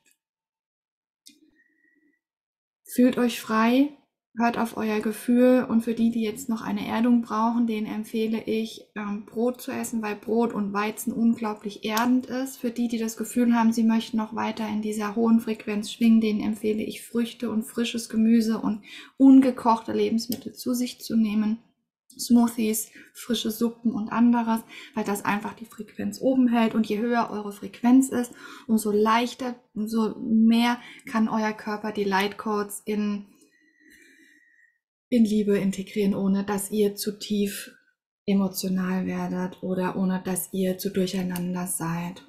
Fühlt euch frei, hört auf euer Gefühl und für die, die jetzt noch eine Erdung brauchen, denen empfehle ich, ähm, Brot zu essen, weil Brot und Weizen unglaublich erdend ist. Für die, die das Gefühl haben, sie möchten noch weiter in dieser hohen Frequenz schwingen, denen empfehle ich, Früchte und frisches Gemüse und ungekochte Lebensmittel zu sich zu nehmen. Smoothies, frische Suppen und anderes, weil das einfach die Frequenz oben hält und je höher eure Frequenz ist, umso leichter, umso mehr kann euer Körper die Light Codes in in Liebe integrieren, ohne dass ihr zu tief emotional werdet oder ohne dass ihr zu durcheinander seid.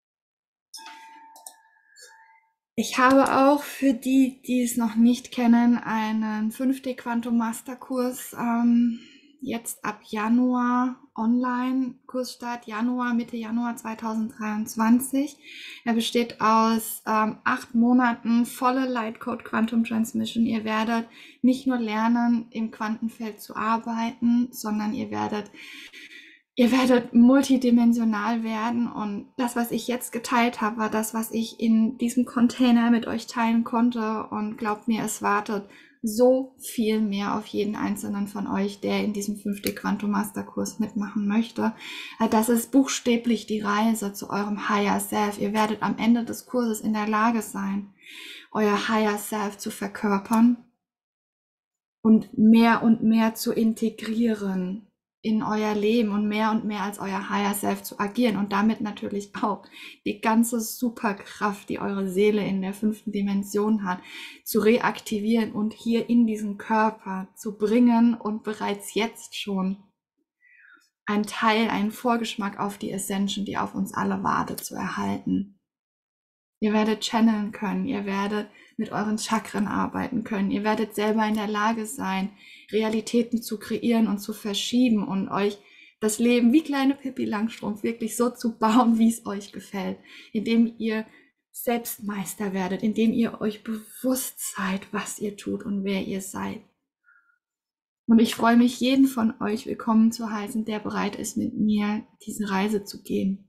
Ich habe auch für die, die es noch nicht kennen, einen fünf D Quantum Masterkurs ähm, jetzt ab Januar online, Kursstart Januar, Mitte Januar zweitausenddreiundzwanzig. Er besteht aus ähm, acht Monaten volle Lightcode Quantum Transmission. Ihr werdet nicht nur lernen, im Quantenfeld zu arbeiten, sondern ihr werdet Ihr werdet multidimensional werden, und das, was ich jetzt geteilt habe, war das, was ich in diesem Container mit euch teilen konnte, und glaubt mir, es wartet so viel mehr auf jeden einzelnen von euch, der in diesem fünf D Quantum Masterkurs mitmachen möchte. Das ist buchstäblich die Reise zu eurem Higher Self. Ihr werdet am Ende des Kurses in der Lage sein, euer Higher Self zu verkörpern und mehr und mehr zu integrieren in euer Leben und mehr und mehr als euer Higher Self zu agieren und damit natürlich auch die ganze Superkraft, die eure Seele in der fünften Dimension hat, zu reaktivieren und hier in diesen Körper zu bringen und bereits jetzt schon ein Teil, einen Vorgeschmack auf die Ascension, die auf uns alle wartet, zu erhalten. Ihr werdet channeln können, ihr werdet mit euren Chakren arbeiten können, ihr werdet selber in der Lage sein, Realitäten zu kreieren und zu verschieben und euch das Leben wie kleine Pippi Langstrumpf wirklich so zu bauen, wie es euch gefällt, indem ihr selbst Meister werdet, indem ihr euch bewusst seid, was ihr tut und wer ihr seid. Und ich freue mich, jeden von euch willkommen zu heißen, der bereit ist, mit mir diese Reise zu gehen.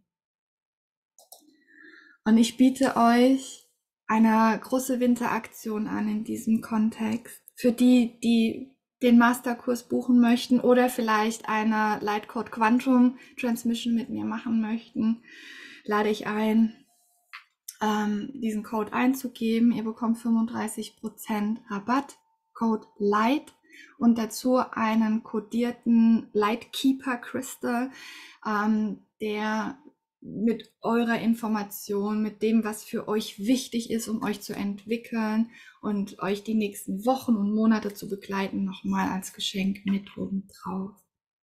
Und ich biete euch eine große Winteraktion an in diesem Kontext. Für die, die den Masterkurs buchen möchten oder vielleicht eine Lightcode Quantum Transmission mit mir machen möchten, lade ich ein, ähm, diesen Code einzugeben. Ihr bekommt fünfunddreißig Prozent Rabatt, Code LIGHT, und dazu einen kodierten Lightkeeper Crystal, ähm, der mit eurer Information, mit dem, was für euch wichtig ist, um euch zu entwickeln und euch die nächsten Wochen und Monate zu begleiten, nochmal als Geschenk mit oben drauf.